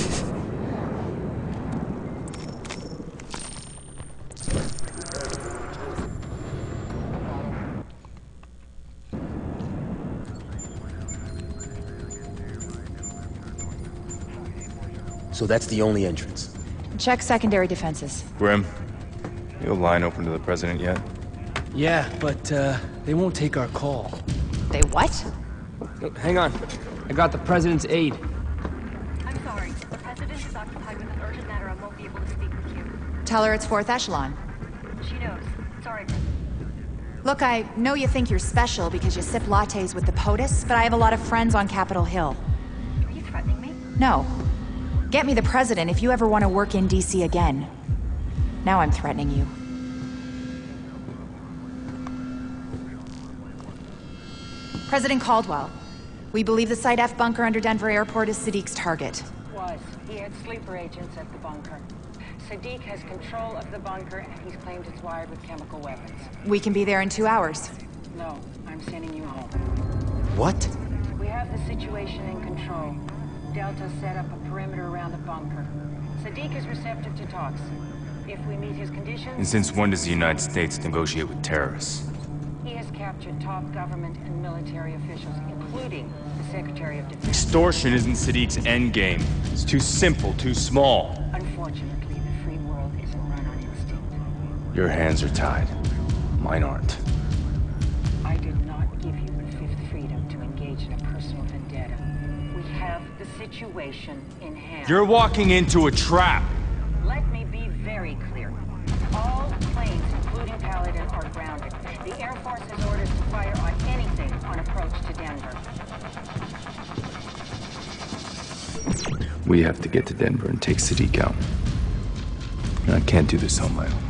So that's the only entrance. Check secondary defenses. Grim, you have a line open to the president yet? Yeah, but they won't take our call. They what? Hang on. I got the president's aide. I'm sorry. The president is occupied with an urgent matter and won't be able to speak with you. Tell her it's 4th echelon. She knows. Sorry. Look, I know you think you're special because you sip lattes with the POTUS, but I have a lot of friends on Capitol Hill. Are you threatening me? No. Get me the president if you ever want to work in DC again. Now I'm threatening you. President Caldwell, we believe the Site F bunker under Denver Airport is Sadiq's target. Was. He had sleeper agents at the bunker. Sadiq has control of the bunker, and he's claimed it's wired with chemical weapons. We can be there in 2 hours. No, I'm sending you home. What? We have the situation in control. Delta set up a perimeter around the bunker. Sadiq is receptive to talks. If we meet his conditions... And since when does the United States negotiate with terrorists? He has captured top government and military officials, including the Secretary of Defense. Extortion isn't Sadiq's endgame. It's too simple, too small. Unfortunately, the free world isn't run on instinct. Your hands are tied. Mine aren't. I did not give you the fifth freedom to engage in a personal vendetta. We have the situation in hand. You're walking into a trap. Let me be very clear. All planes, including Paladin, are grounded. The Air Force has orders to fire on anything on approach to Denver. We have to get to Denver and take Sadiq out. And I can't do this on my own.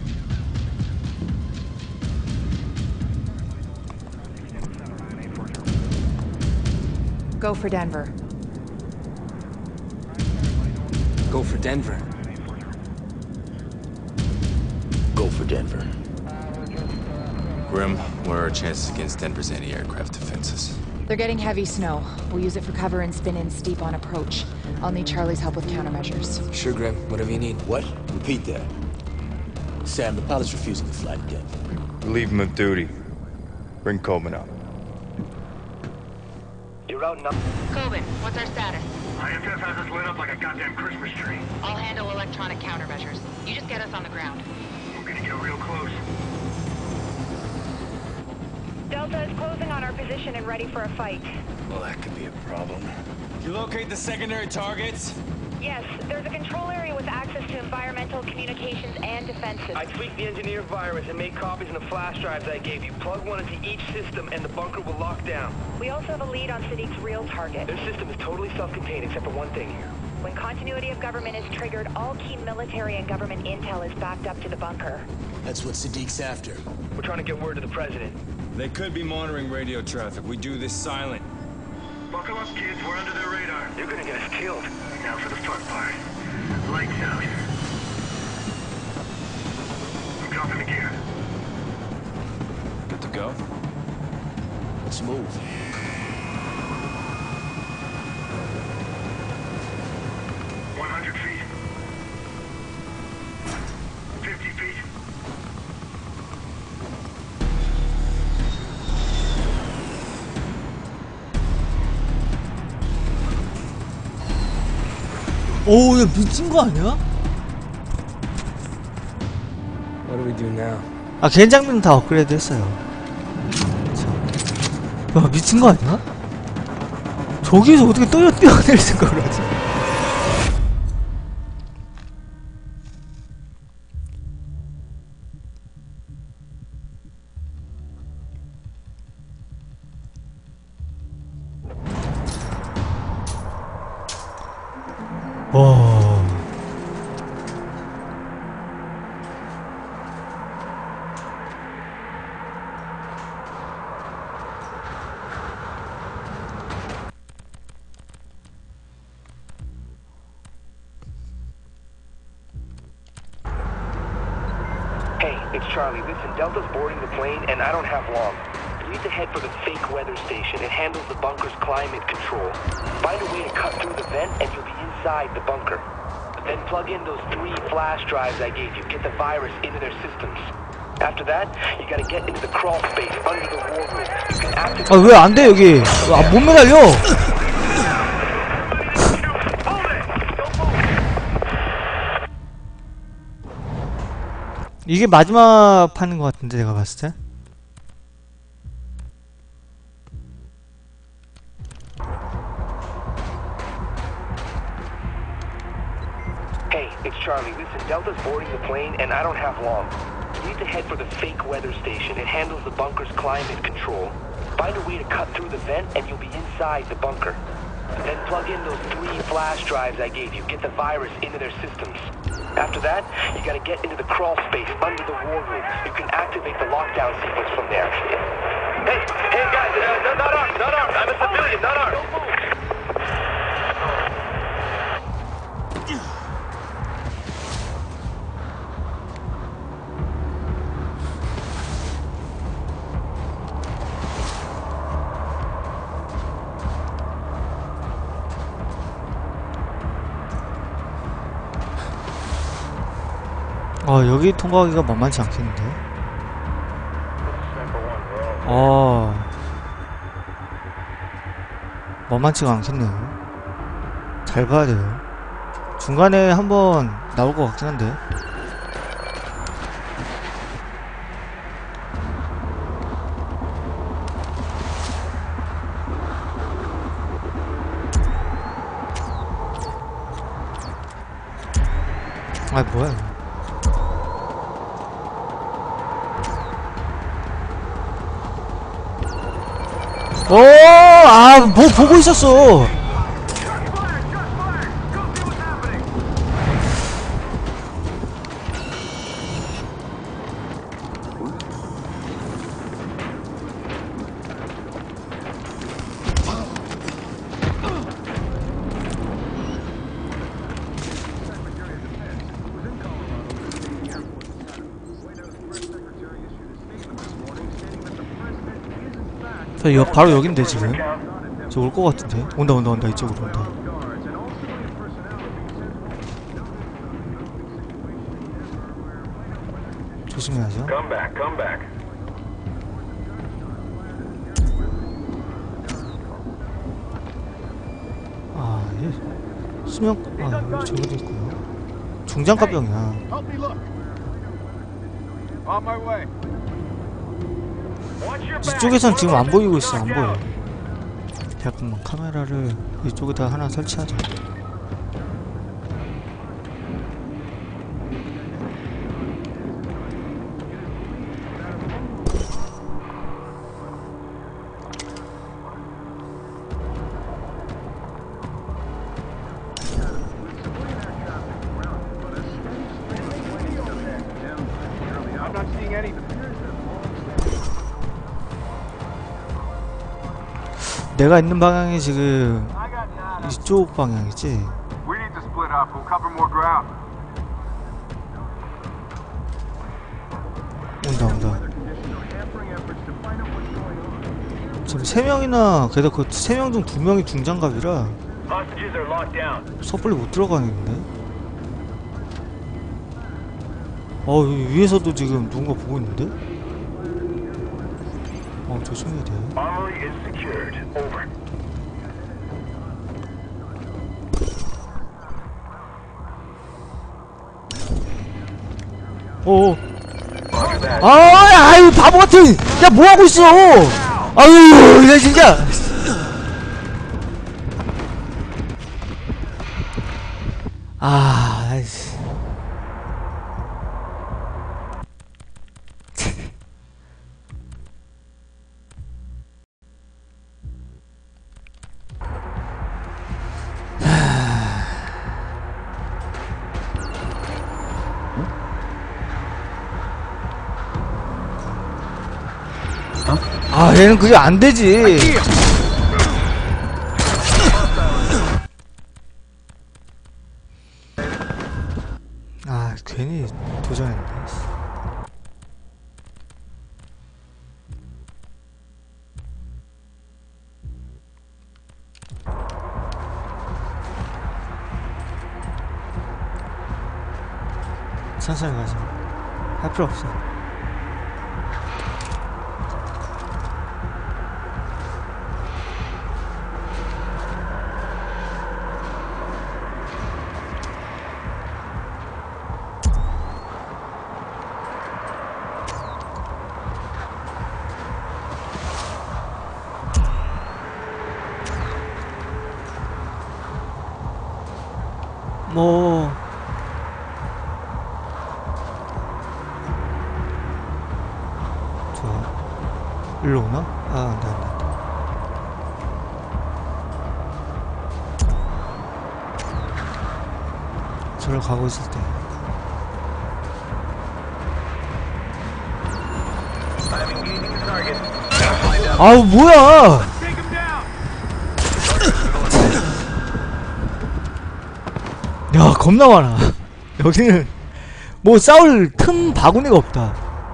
Go for Denver. Go for Denver. Go for Denver. Grim, what are our chances against Denver's anti-aircraft defenses? They're getting heavy snow. We'll use it for cover and spin in steep on approach. I'll need Charlie's help with countermeasures. Sure, Grim. Whatever you need. What? Repeat that. Sam, the pilot's refusing to fly to Denver. Relieve him of duty. Bring Coleman up. You're out now. Coben, what's our status? IFF has us lit up like a goddamn Christmas tree. I'll handle electronic countermeasures. You just get us on the ground. We're gonna get real close. Delta is closing on our position and ready for a fight. Well, that could be a problem. You locate the secondary targets? Yes, there's a control area with access to environmental, communications, and defenses. I tweaked the engineer virus and made copies in the flash drives I gave you. Plug one into each system and the bunker will lock down. We also have a lead on Sadiq's real target. Their system is totally self-contained except for one thing here. When continuity of government is triggered, all key military and government intel is backed up to the bunker. That's what Sadiq's after. We're trying to get word to the president. They could be monitoring radio traffic. We do this silent. Buckle up, kids. We're under their radar. You're gonna get us killed. Now for the fun part. Lights out. I'm dropping the gear. Good to go? Let's move. Feet. 50 feet. 오, 야 미친 거 아니야? What do we do now? 아, 개인 장비는 다 업그레이드 했어요. 야, 미친 거 아니야? 저기서 어떻게 뛰어낼 생각을 하지? 와. Hey, it's Charlie. Listen, Delta's boarding the plane, and I don't have long. You need to head for the fake weather station. It handles the bunker's climate control. Find a way to cut through the vent, and you'll be inside the bunker. Then plug in those 3 flash drives I gave you. Get the virus into their systems. After that, you gotta get into the crawl space under the war room. You can activate... 아, 왜 안 돼, 여기? 아, 못 매달려! 이게 마지막 판인 것 같은데, 내가 봤을 때. Hey, it's Charlie. Listen, Delta's boarding the plane, and I don't have long. You need to head for the fake weather station. It handles the bunker's climate control. Find a way to cut through the vent, and you'll be inside the bunker. Then plug in those 3 flash drives I gave you. Get the virus into their systems. After that, you gotta get into the crawl space under the war room. You can activate the lockdown sequence from there. Hey guys, not armed. I'm a civilian, not armed. 여기 통과하기가 만만치 않겠는데? 만만치가 않겠네요. 잘 봐야 돼요. 중간에 한번 나올 것 같긴 한데. 뭐야 이거. 뭐 보고 있었어. 바로 여긴데 지금. 저 올 것 같은데. 온다 이쪽으로 온다. 조심해야죠. 얘 수명 여기 저기도 있고요. 중장갑병이야. 이쪽에선 지금 안 보이고 있어. 안 보여. 잠깐만, 카메라를 이쪽에다 하나 설치하자. 내가 있는 방향이 지금 이쪽 방향이지? 온다. 지금 3명이나, 게다가 그 3명 중 2명이 중장갑이라 섣불리 못 들어가는데? 위에서도 지금 누군가 보고 있는데? 조심해야 돼. 아유 바보 같은. 야 뭐 하고 있어? 아유 이거 진짜. 아이씨. 얘는 그게 안 되지. 괜히 도전했네. 천천히 가자. 할 필요 없어. 일로 오나? 아, 안돼 안돼. 저를 가고 있을 때. 아우 뭐야! 야 겁나 많아. 여기는 뭐 싸울 틈 바구니가 없다.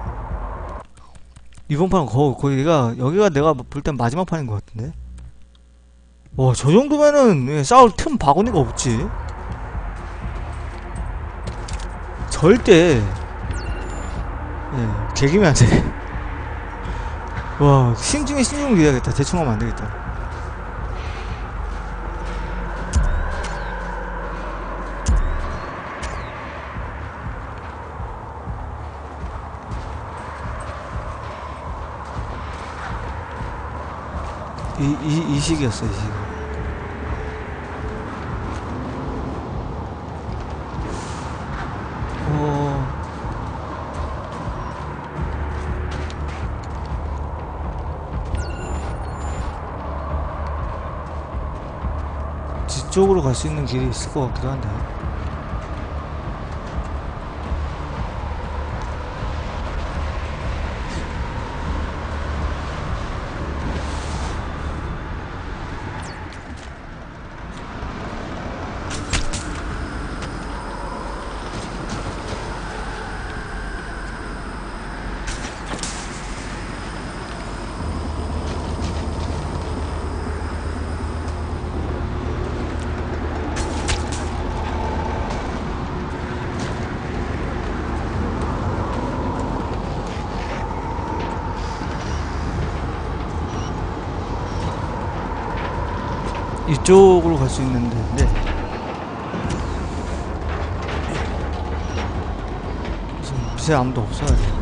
이번 판은 거기가 여기가 내가 볼 땐 마지막 판인 것 같은데. 와 저 정도면은 왜 싸울 틈 바구니가 없지. 절대 개기면 안돼. 와 신중에 신중을 기해야겠다. 대충 하면 안되겠다. 이 시기였어, 이 시기. 뒤쪽으로 갈 수 있는 길이 있을 것 같기도 한데. 이쪽으로 갈 수 있는데, 지금 밑에 아무도 없어야 돼.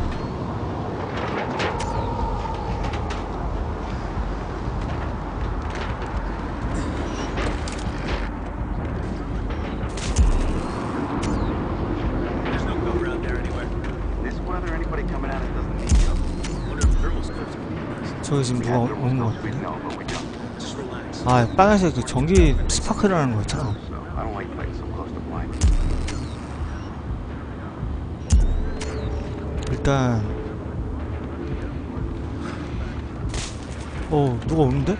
저기 지금 누가 오는 것 같은데? 아, 빨간색 그 전기 스파크라는 거 있잖아. 일단 누가 오는데?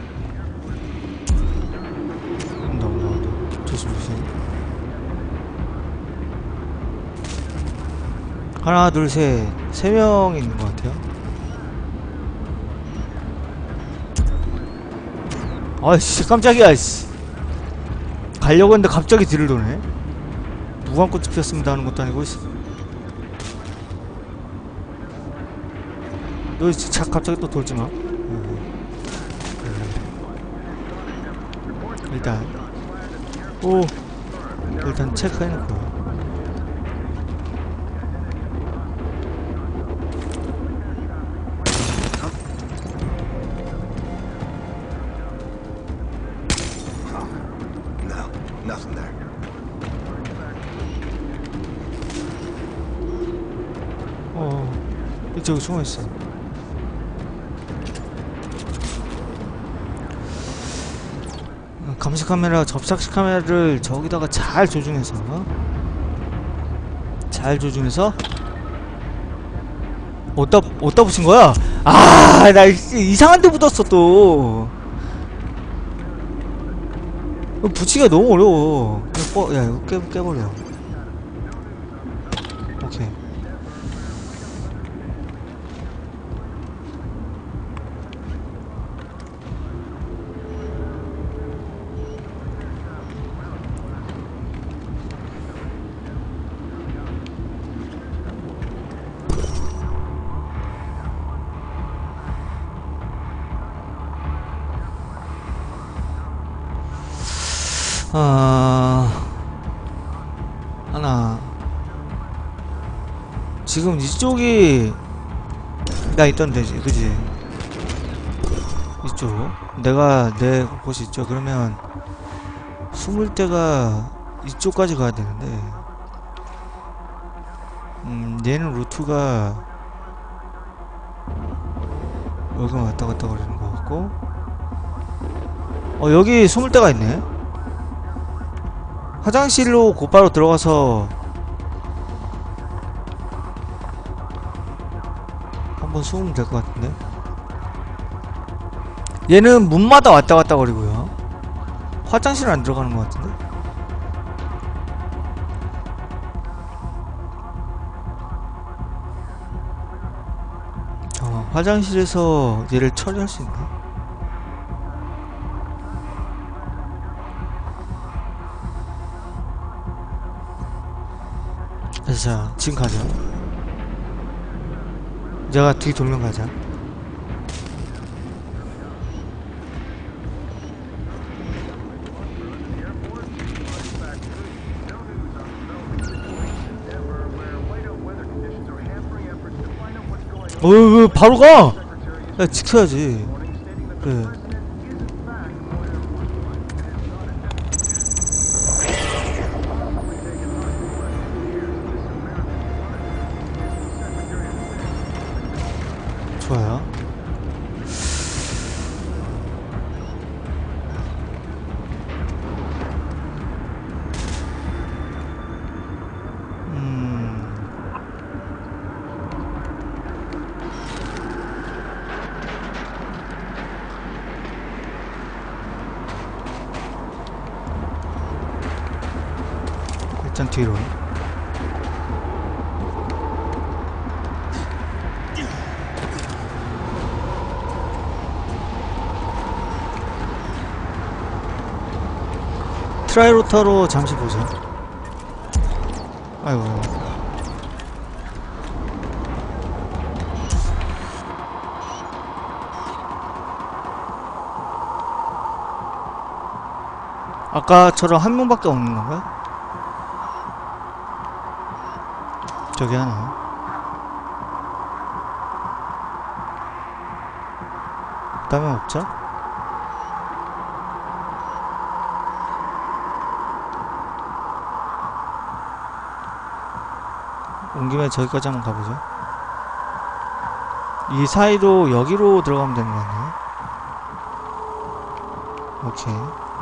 온다. 조심. 하나, 둘, 셋. 3명 있는 것 같아요. 아이씨 깜짝이야. 씨 가려고 했는데 갑자기 뒤를 도네. 무궁꽃이 피었습니다 하는 것도 아니고. 너 진짜 갑자기 또 돌지마. 일단 체크해놓고. 이쪽에 숨어있어. 감시 카메라, 접착식 카메라를 저기다가 잘 조준해서 어디다 붙인 거야? 아, 나 이상한 데 묻었어 또. 붙이기가 너무 어려워. 야, 이거 깨버려. 오케이. 하나. 지금 이쪽이 나 있던 데지, 그지? 이쪽. 내 곳이 있죠. 그러면 숨을 데가 이쪽까지 가야 되는데, 얘는 루트가 여기만 왔다 갔다 거리는 것 같고. 여기 숨을 데가 있네. 화장실로 곧바로 들어가서 한번 숨으면 될 것 같은데. 얘는 문마다 왔다 갔다 거리고요. 화장실 안 들어가는 것 같은데. 화장실에서 얘를 처리할 수 있나? 자, 지금 가자. 내가 뒤 돌면 가자. 왜 바로 가! 야, 지켜야지. 그래. 좋아요. 일단 뒤로. 트라이로터로 잠시 보자. 아이고. 아까처럼 한 명밖에 없는 건가? 저기 하나. 그 다음에 없죠? 온 김에 저기까지 한번 가보죠. 이 사이로 여기로 들어가면 되는 거 아니에요? 오케이.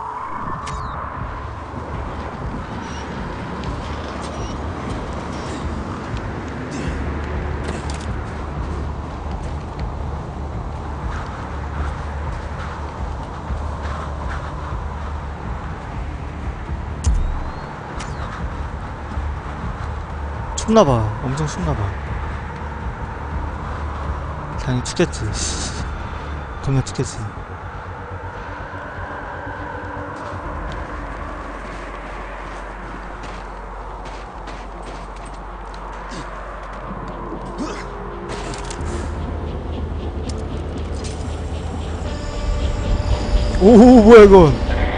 춥나봐. 엄청 춥나봐. 당연히 춥겠지. 겁나 춥겠지. 오호, 뭐야 이건.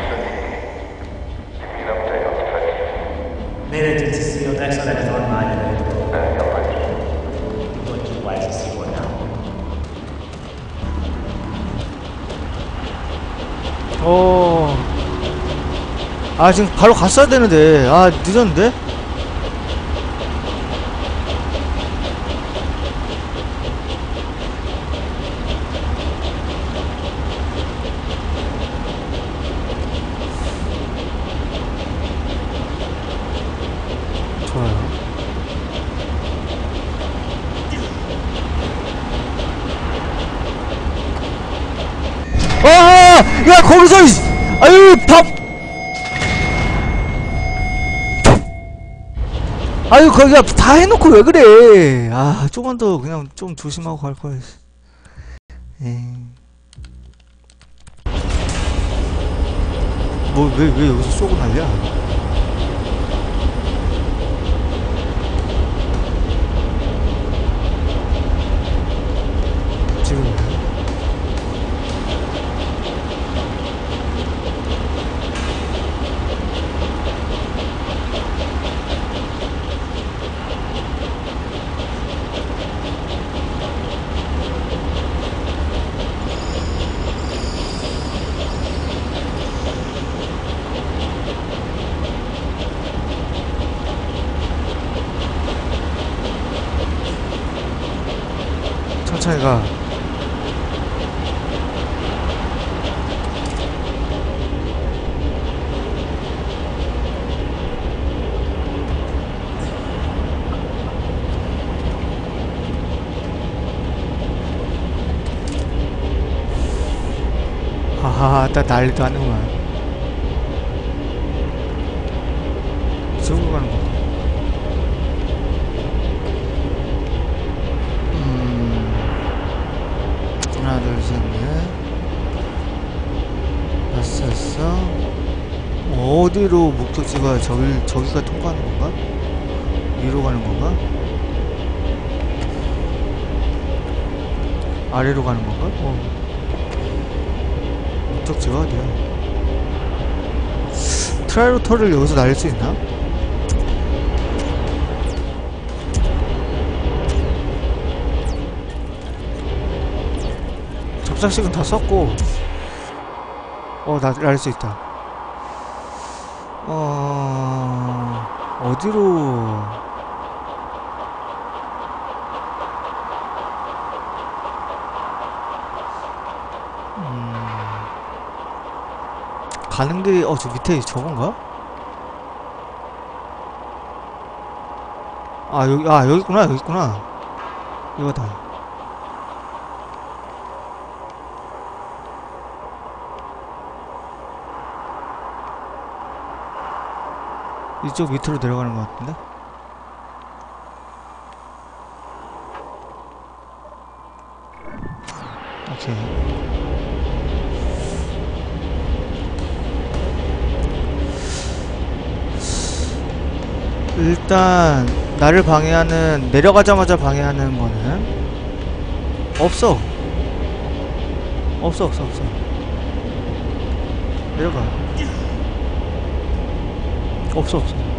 Made it to see your next one on mine. But you wait to see what now. 아, 지금 바로 갔어야 되는데. 아, 늦었는데? 야, 거기서, 아유, 아유, 거기가 다 해놓고 왜 그래. 아, 조금만 더 그냥 좀 조심하고 갈 거야. 왜 여기서 쏘고 난리야? 지금. 천천히 가. 아하, 딱 난리도 하는구만. 저거 가는 거. 하나, 둘, 셋, 넷. 됐어. 어디로 목적지가 저기가 통과하는 건가? 위로 가는 건가? 아래로 가는 건가? 목적지가 어디야? 트라이로터를 여기서 날릴 수 있나? 접착식은 다 썼고 날릴 수 있다. 어디로 가는 길이 저 밑에 저건가? 여기 있구나. 이거다. 이쪽 밑으로 내려가는 것 같은데? 오케이. 일단 나를 방해하는, 내려가자마자 방해하는 거는 없어. 내려가. 없어.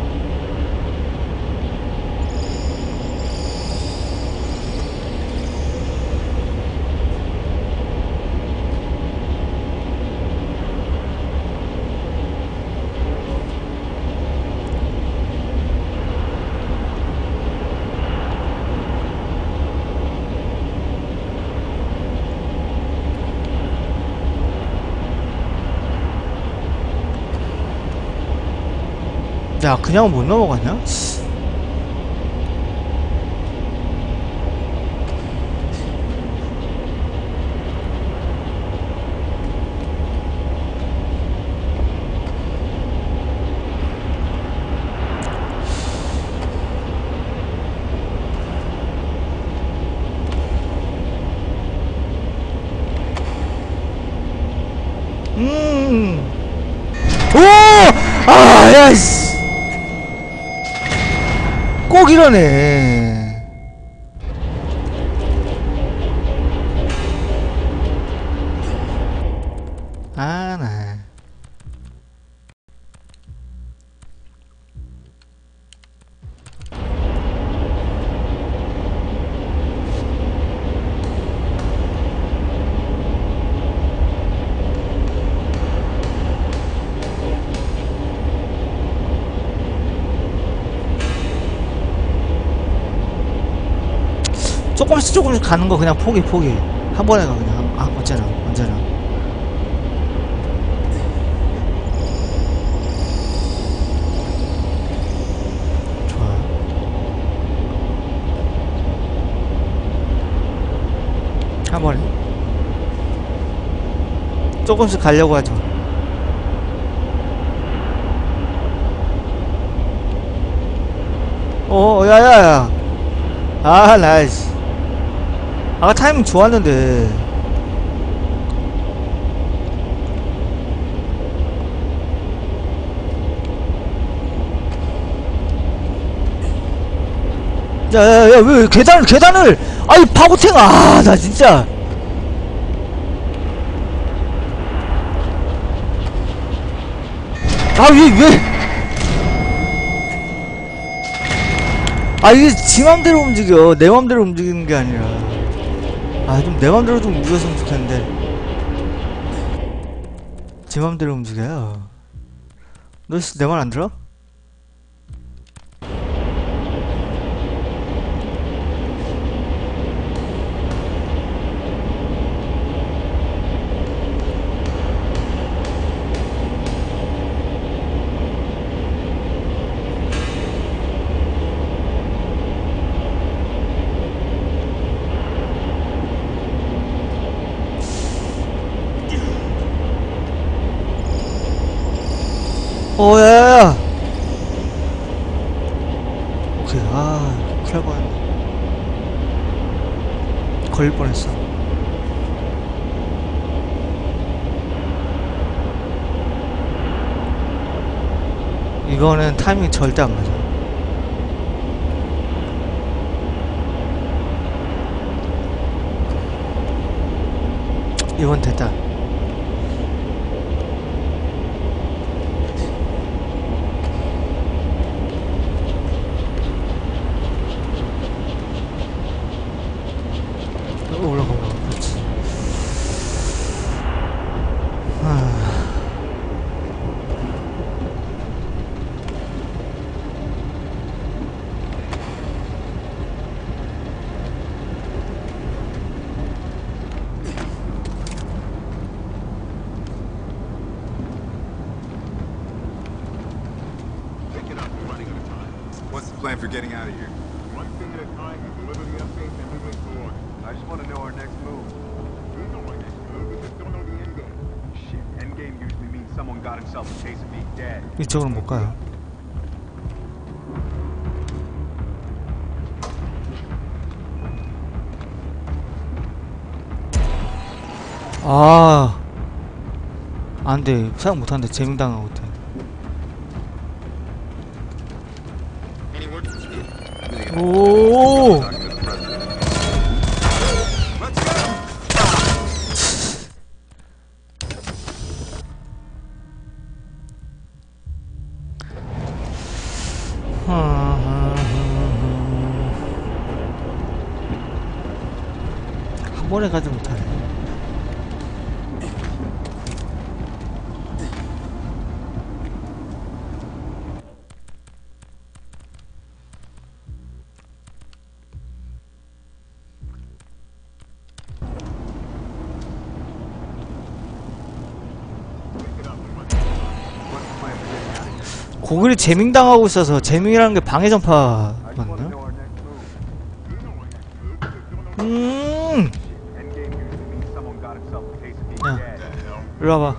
야, 그냥 못 넘어가냐? 오! 야씨! 꼭 이러네. 나. 조금씩 가는 거 그냥 포기. 한 번에 가, 그냥. 언제나. 좋아. 한 번에. 조금씩 가려고 하죠. 야야야. 나이스. 아까 타이밍 좋았는데. 야야야, 왜 계단을 아이 바보탱. 나 진짜. 왜 이게 지 맘대로 움직여. 내 맘대로 움직이는 게 아니라. 좀 내 맘대로 좀 움직였으면 좋겠는데. 제 맘대로 움직여요. 너 내 말 안 들어? 아, 큰일 날 뻔했네. 걸릴 뻔했어. 이거는 타이밍 절대 안 맞아. 이건 됐다. 올라가. 그렇지. What's the plan for getting out of here? One thing at a time, you deliver the updates and we move forward. I just want to know our next move. We know our next move, we just don't know the end game. Shit, endgame usually means someone got himself a case of being dead. 이쪽으로 못 가요. 아, 안 돼. 생각 못 하는데 재밍당하고 있대. 오. 한 번에 가지 못하네. 고글이 재밍당하고 있어서 재밍이라는 게 방해 전파 맞나? 야, 일로 와봐.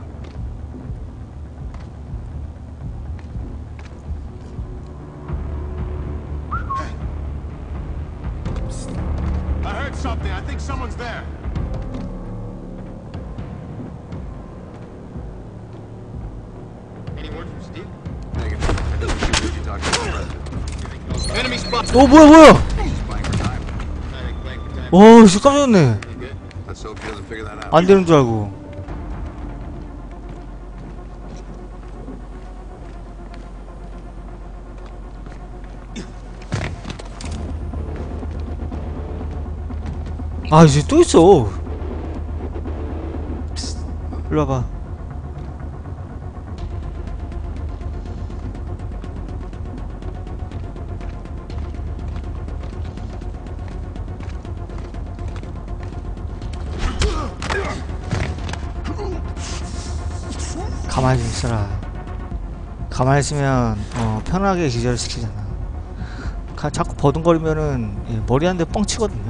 I heard something. I think someone's there. Any word from Steve? Enemy spot. 오, 뭐야? 오, 씨, 깜짝 놀랐네. Let's hope he doesn't figure that out. 안 되는 줄 알고. 아, 이제 또 있어. 일로 와봐. 가만히 좀 있어라. 가만히 있으면 편하게 기절시키잖아. 자꾸 버둥거리면은 머리 한 대 뻥 치거든요.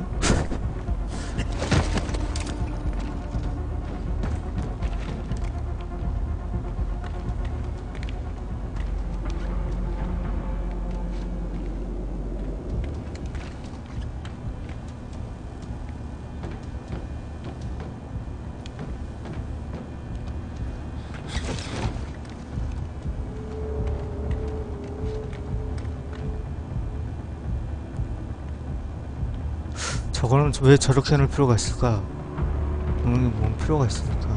저거는 왜 저렇게 해놓을 필요가 있을까? 뭔 필요가 있을까?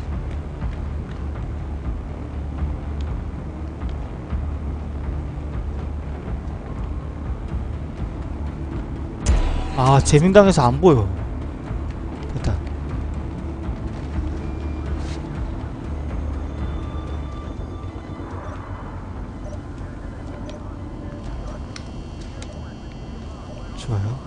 아, 재밍당해서 안 보여. 됐다. 좋아요.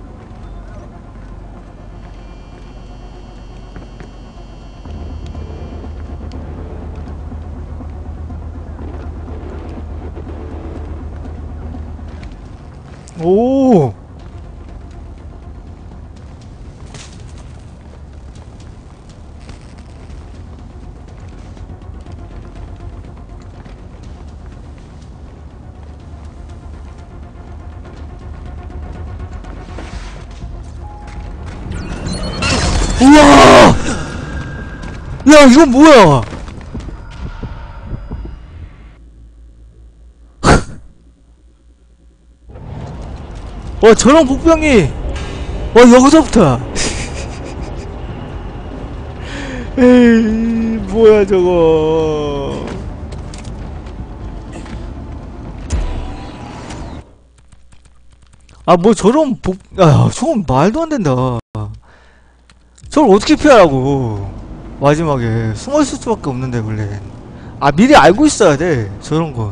오! 우와! 야, 이건 뭐야? 와, 저런 복병이! 와, 여기서부터! 에이, 뭐야, 저거. 아, 뭐 저런 야, 저건 말도 안 된다. 저걸 어떻게 피하라고. 마지막에 숨어있을 수밖에 없는데 원래. 아, 미리 알고 있어야 돼 저런 건.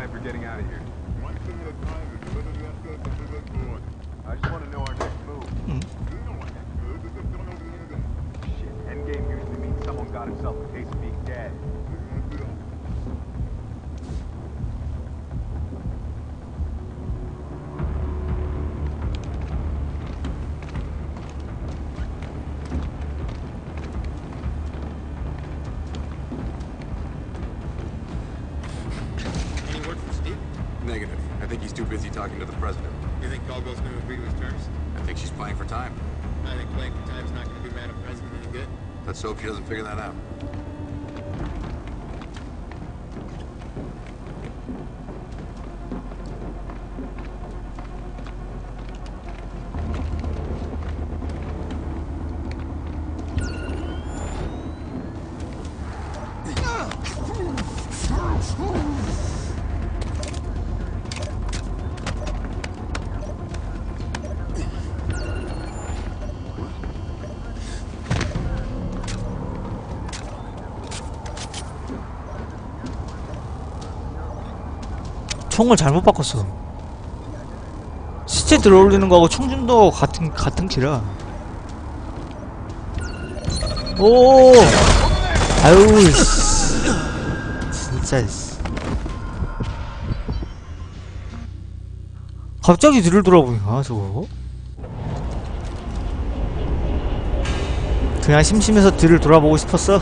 Negative. I think he's too busy talking to the president. You think Caldwell's going to agree to his terms? I think she's playing for time. I think playing for time's not going to do Madam President any good. Let's hope she doesn't figure that out. 총을 잘못 바꿨어. 시체 들어올리는 거하고 총준도 같은 키라. 오, 아유, 진짜. 갑자기 뒤를 돌아보니까 저거. 그냥 심심해서 뒤를 돌아보고 싶었어.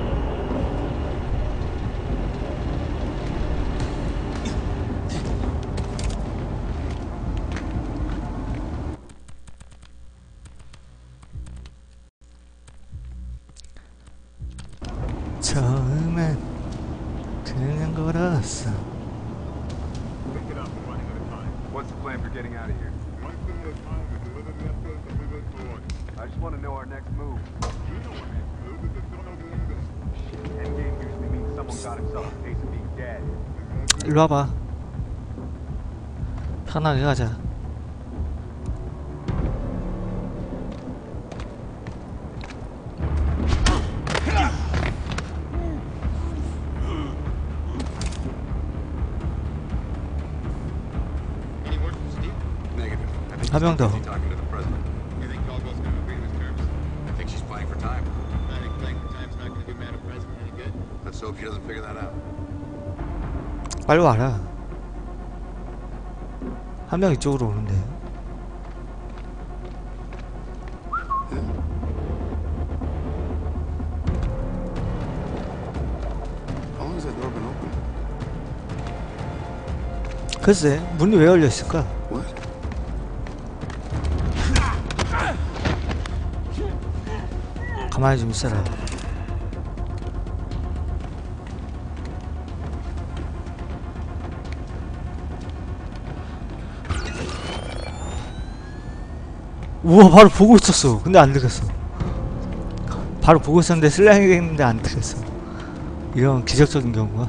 처음엔 그냥 걸었어. What's the plan for getting out of here? I just want to know our next move. Endgame usually means someone got himself a case of being dead. 일로 와봐. 편하게 가자. 한 명 더. You think Caldwell's going to agree to his terms? I think she's playing for time. I think playing for time's not going to do Madam President any good. Let's hope she doesn't figure that out. 빨리 와라. 한 명 이쪽으로 오는데. How long has that door been open? 글쎄, 문이 왜 열려 있을까? What? 가만히 좀 있어라. 우와, 바로 보고 있었어. 근데 안 들켰어. 바로 보고 있었는데 슬라이딩 했는데 안 들켰어. 이런 기적적인 경우가.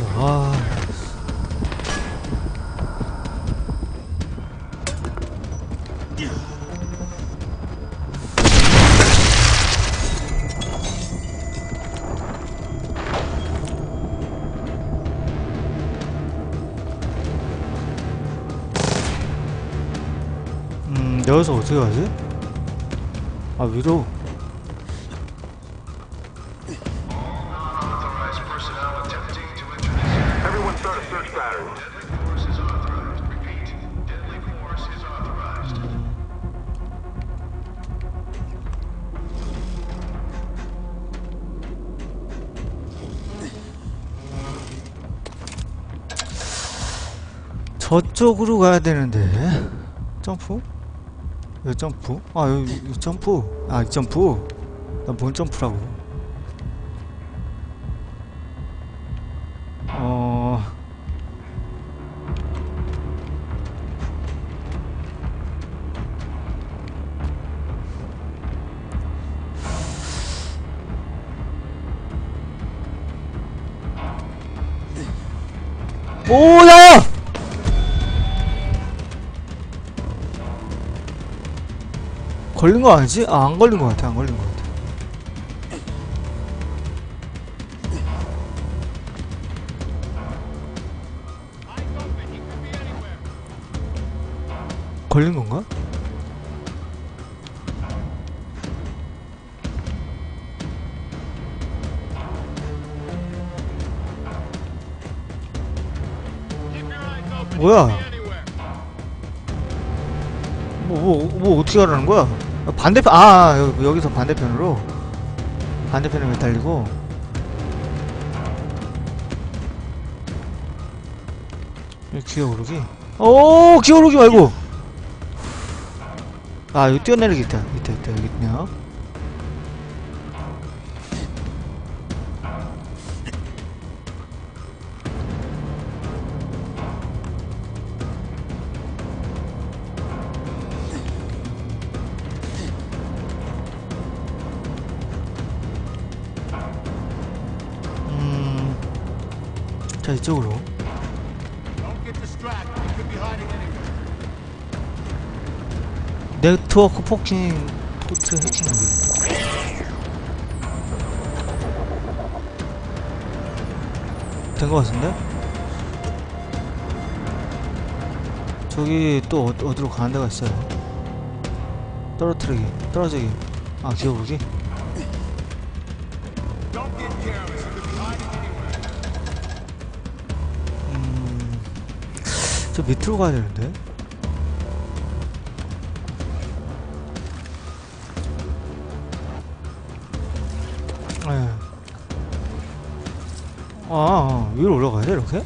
튀어. 아. 여기서 어떻게 가지? 아, 위로. Everyone start a search pattern. 저쪽으로 가야 되는데. 점프? 여기 점프? 아, 여기 점프. 아, 이 점프. 나 뭔 점프라고. 오, 야야! 걸린 거 아니지? 아, 안 걸린 거 같아, 안 걸린 거 같아. 걸린 건가? 뭐야? 뭐 어떻게 하라는 거야? 반대편, 여기서 반대편으로. 반대편에 매달리고. 기어오르기? 오, 기어오르기 말고! 아, 여기 뛰어내리기 있다. 있다, 여기 있네요. 자, 이쪽으로. 네트워크 포킹, 포트 해킹. 된 것 같은데? 저기 또 어디로 가는 데가 있어요. 떨어지기. 아, 기어오르기? 저 밑으로 가야 되는데? 위로 올라가야 돼, 이렇게?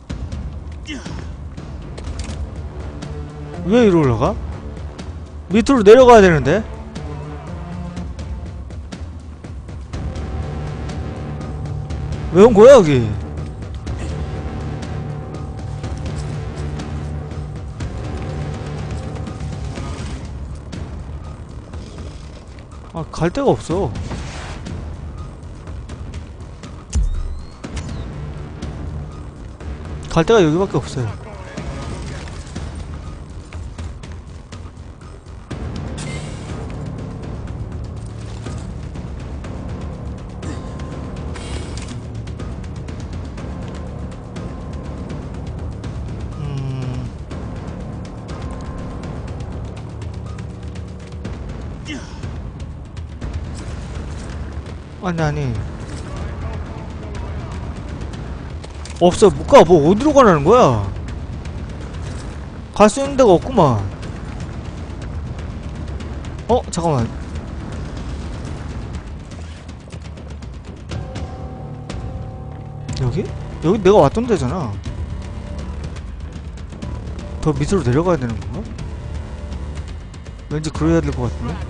왜 위로 올라가? 밑으로 내려가야 되는데? 왜 온 거야, 여기? 아, 갈 데가 없어. 갈 데가 여기밖에 없어요. 아니 없어. 못 가. 뭐 어디로 가라는 거야? 갈 수 있는 데가 없구만. 잠깐만. 여기? 여기 내가 왔던 데잖아. 더 밑으로 내려가야 되는 건가? 왠지 그래야 될 것 같은데?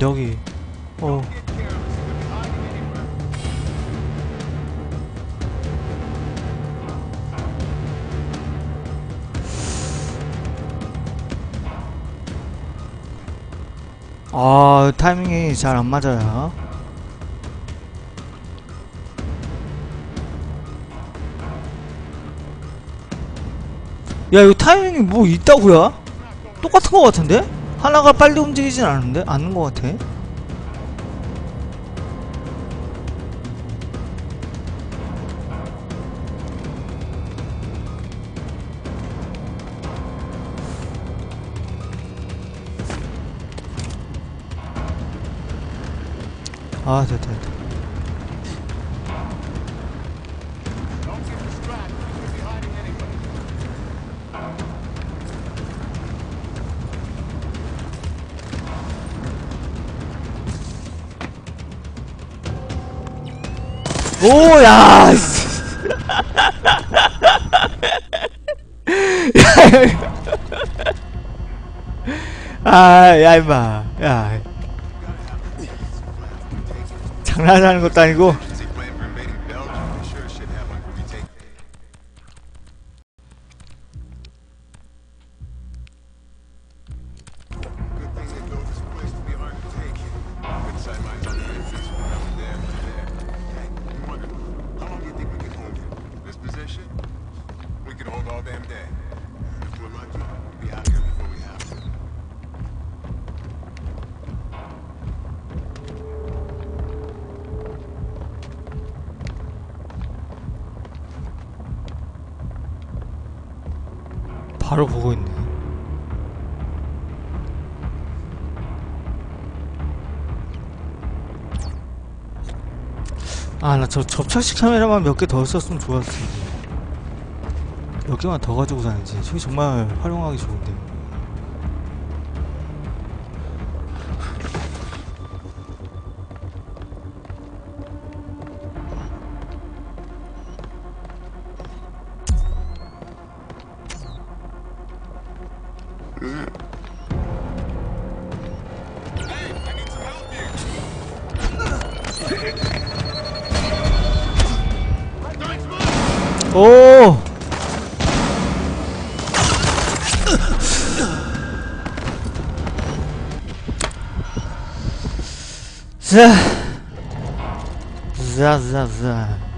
여기. 아, 타이밍이 잘 안 맞아요. 야, 이거 타이밍이 뭐 있다고야? 똑같은 거 같은데? 하나가 빨리 움직이진 않는 거 같아. 아, 됐다. 오, 야, 아, 야, 임마. 야. 장난하는 것도 아니고. 바로 보고 있네. 아, 나 저 접착식 카메라만 몇 개 더 썼으면 좋았을 텐데. 몇 개만 더 가지고 다니지. 저기 정말 활용하기 좋은데. 오! 자,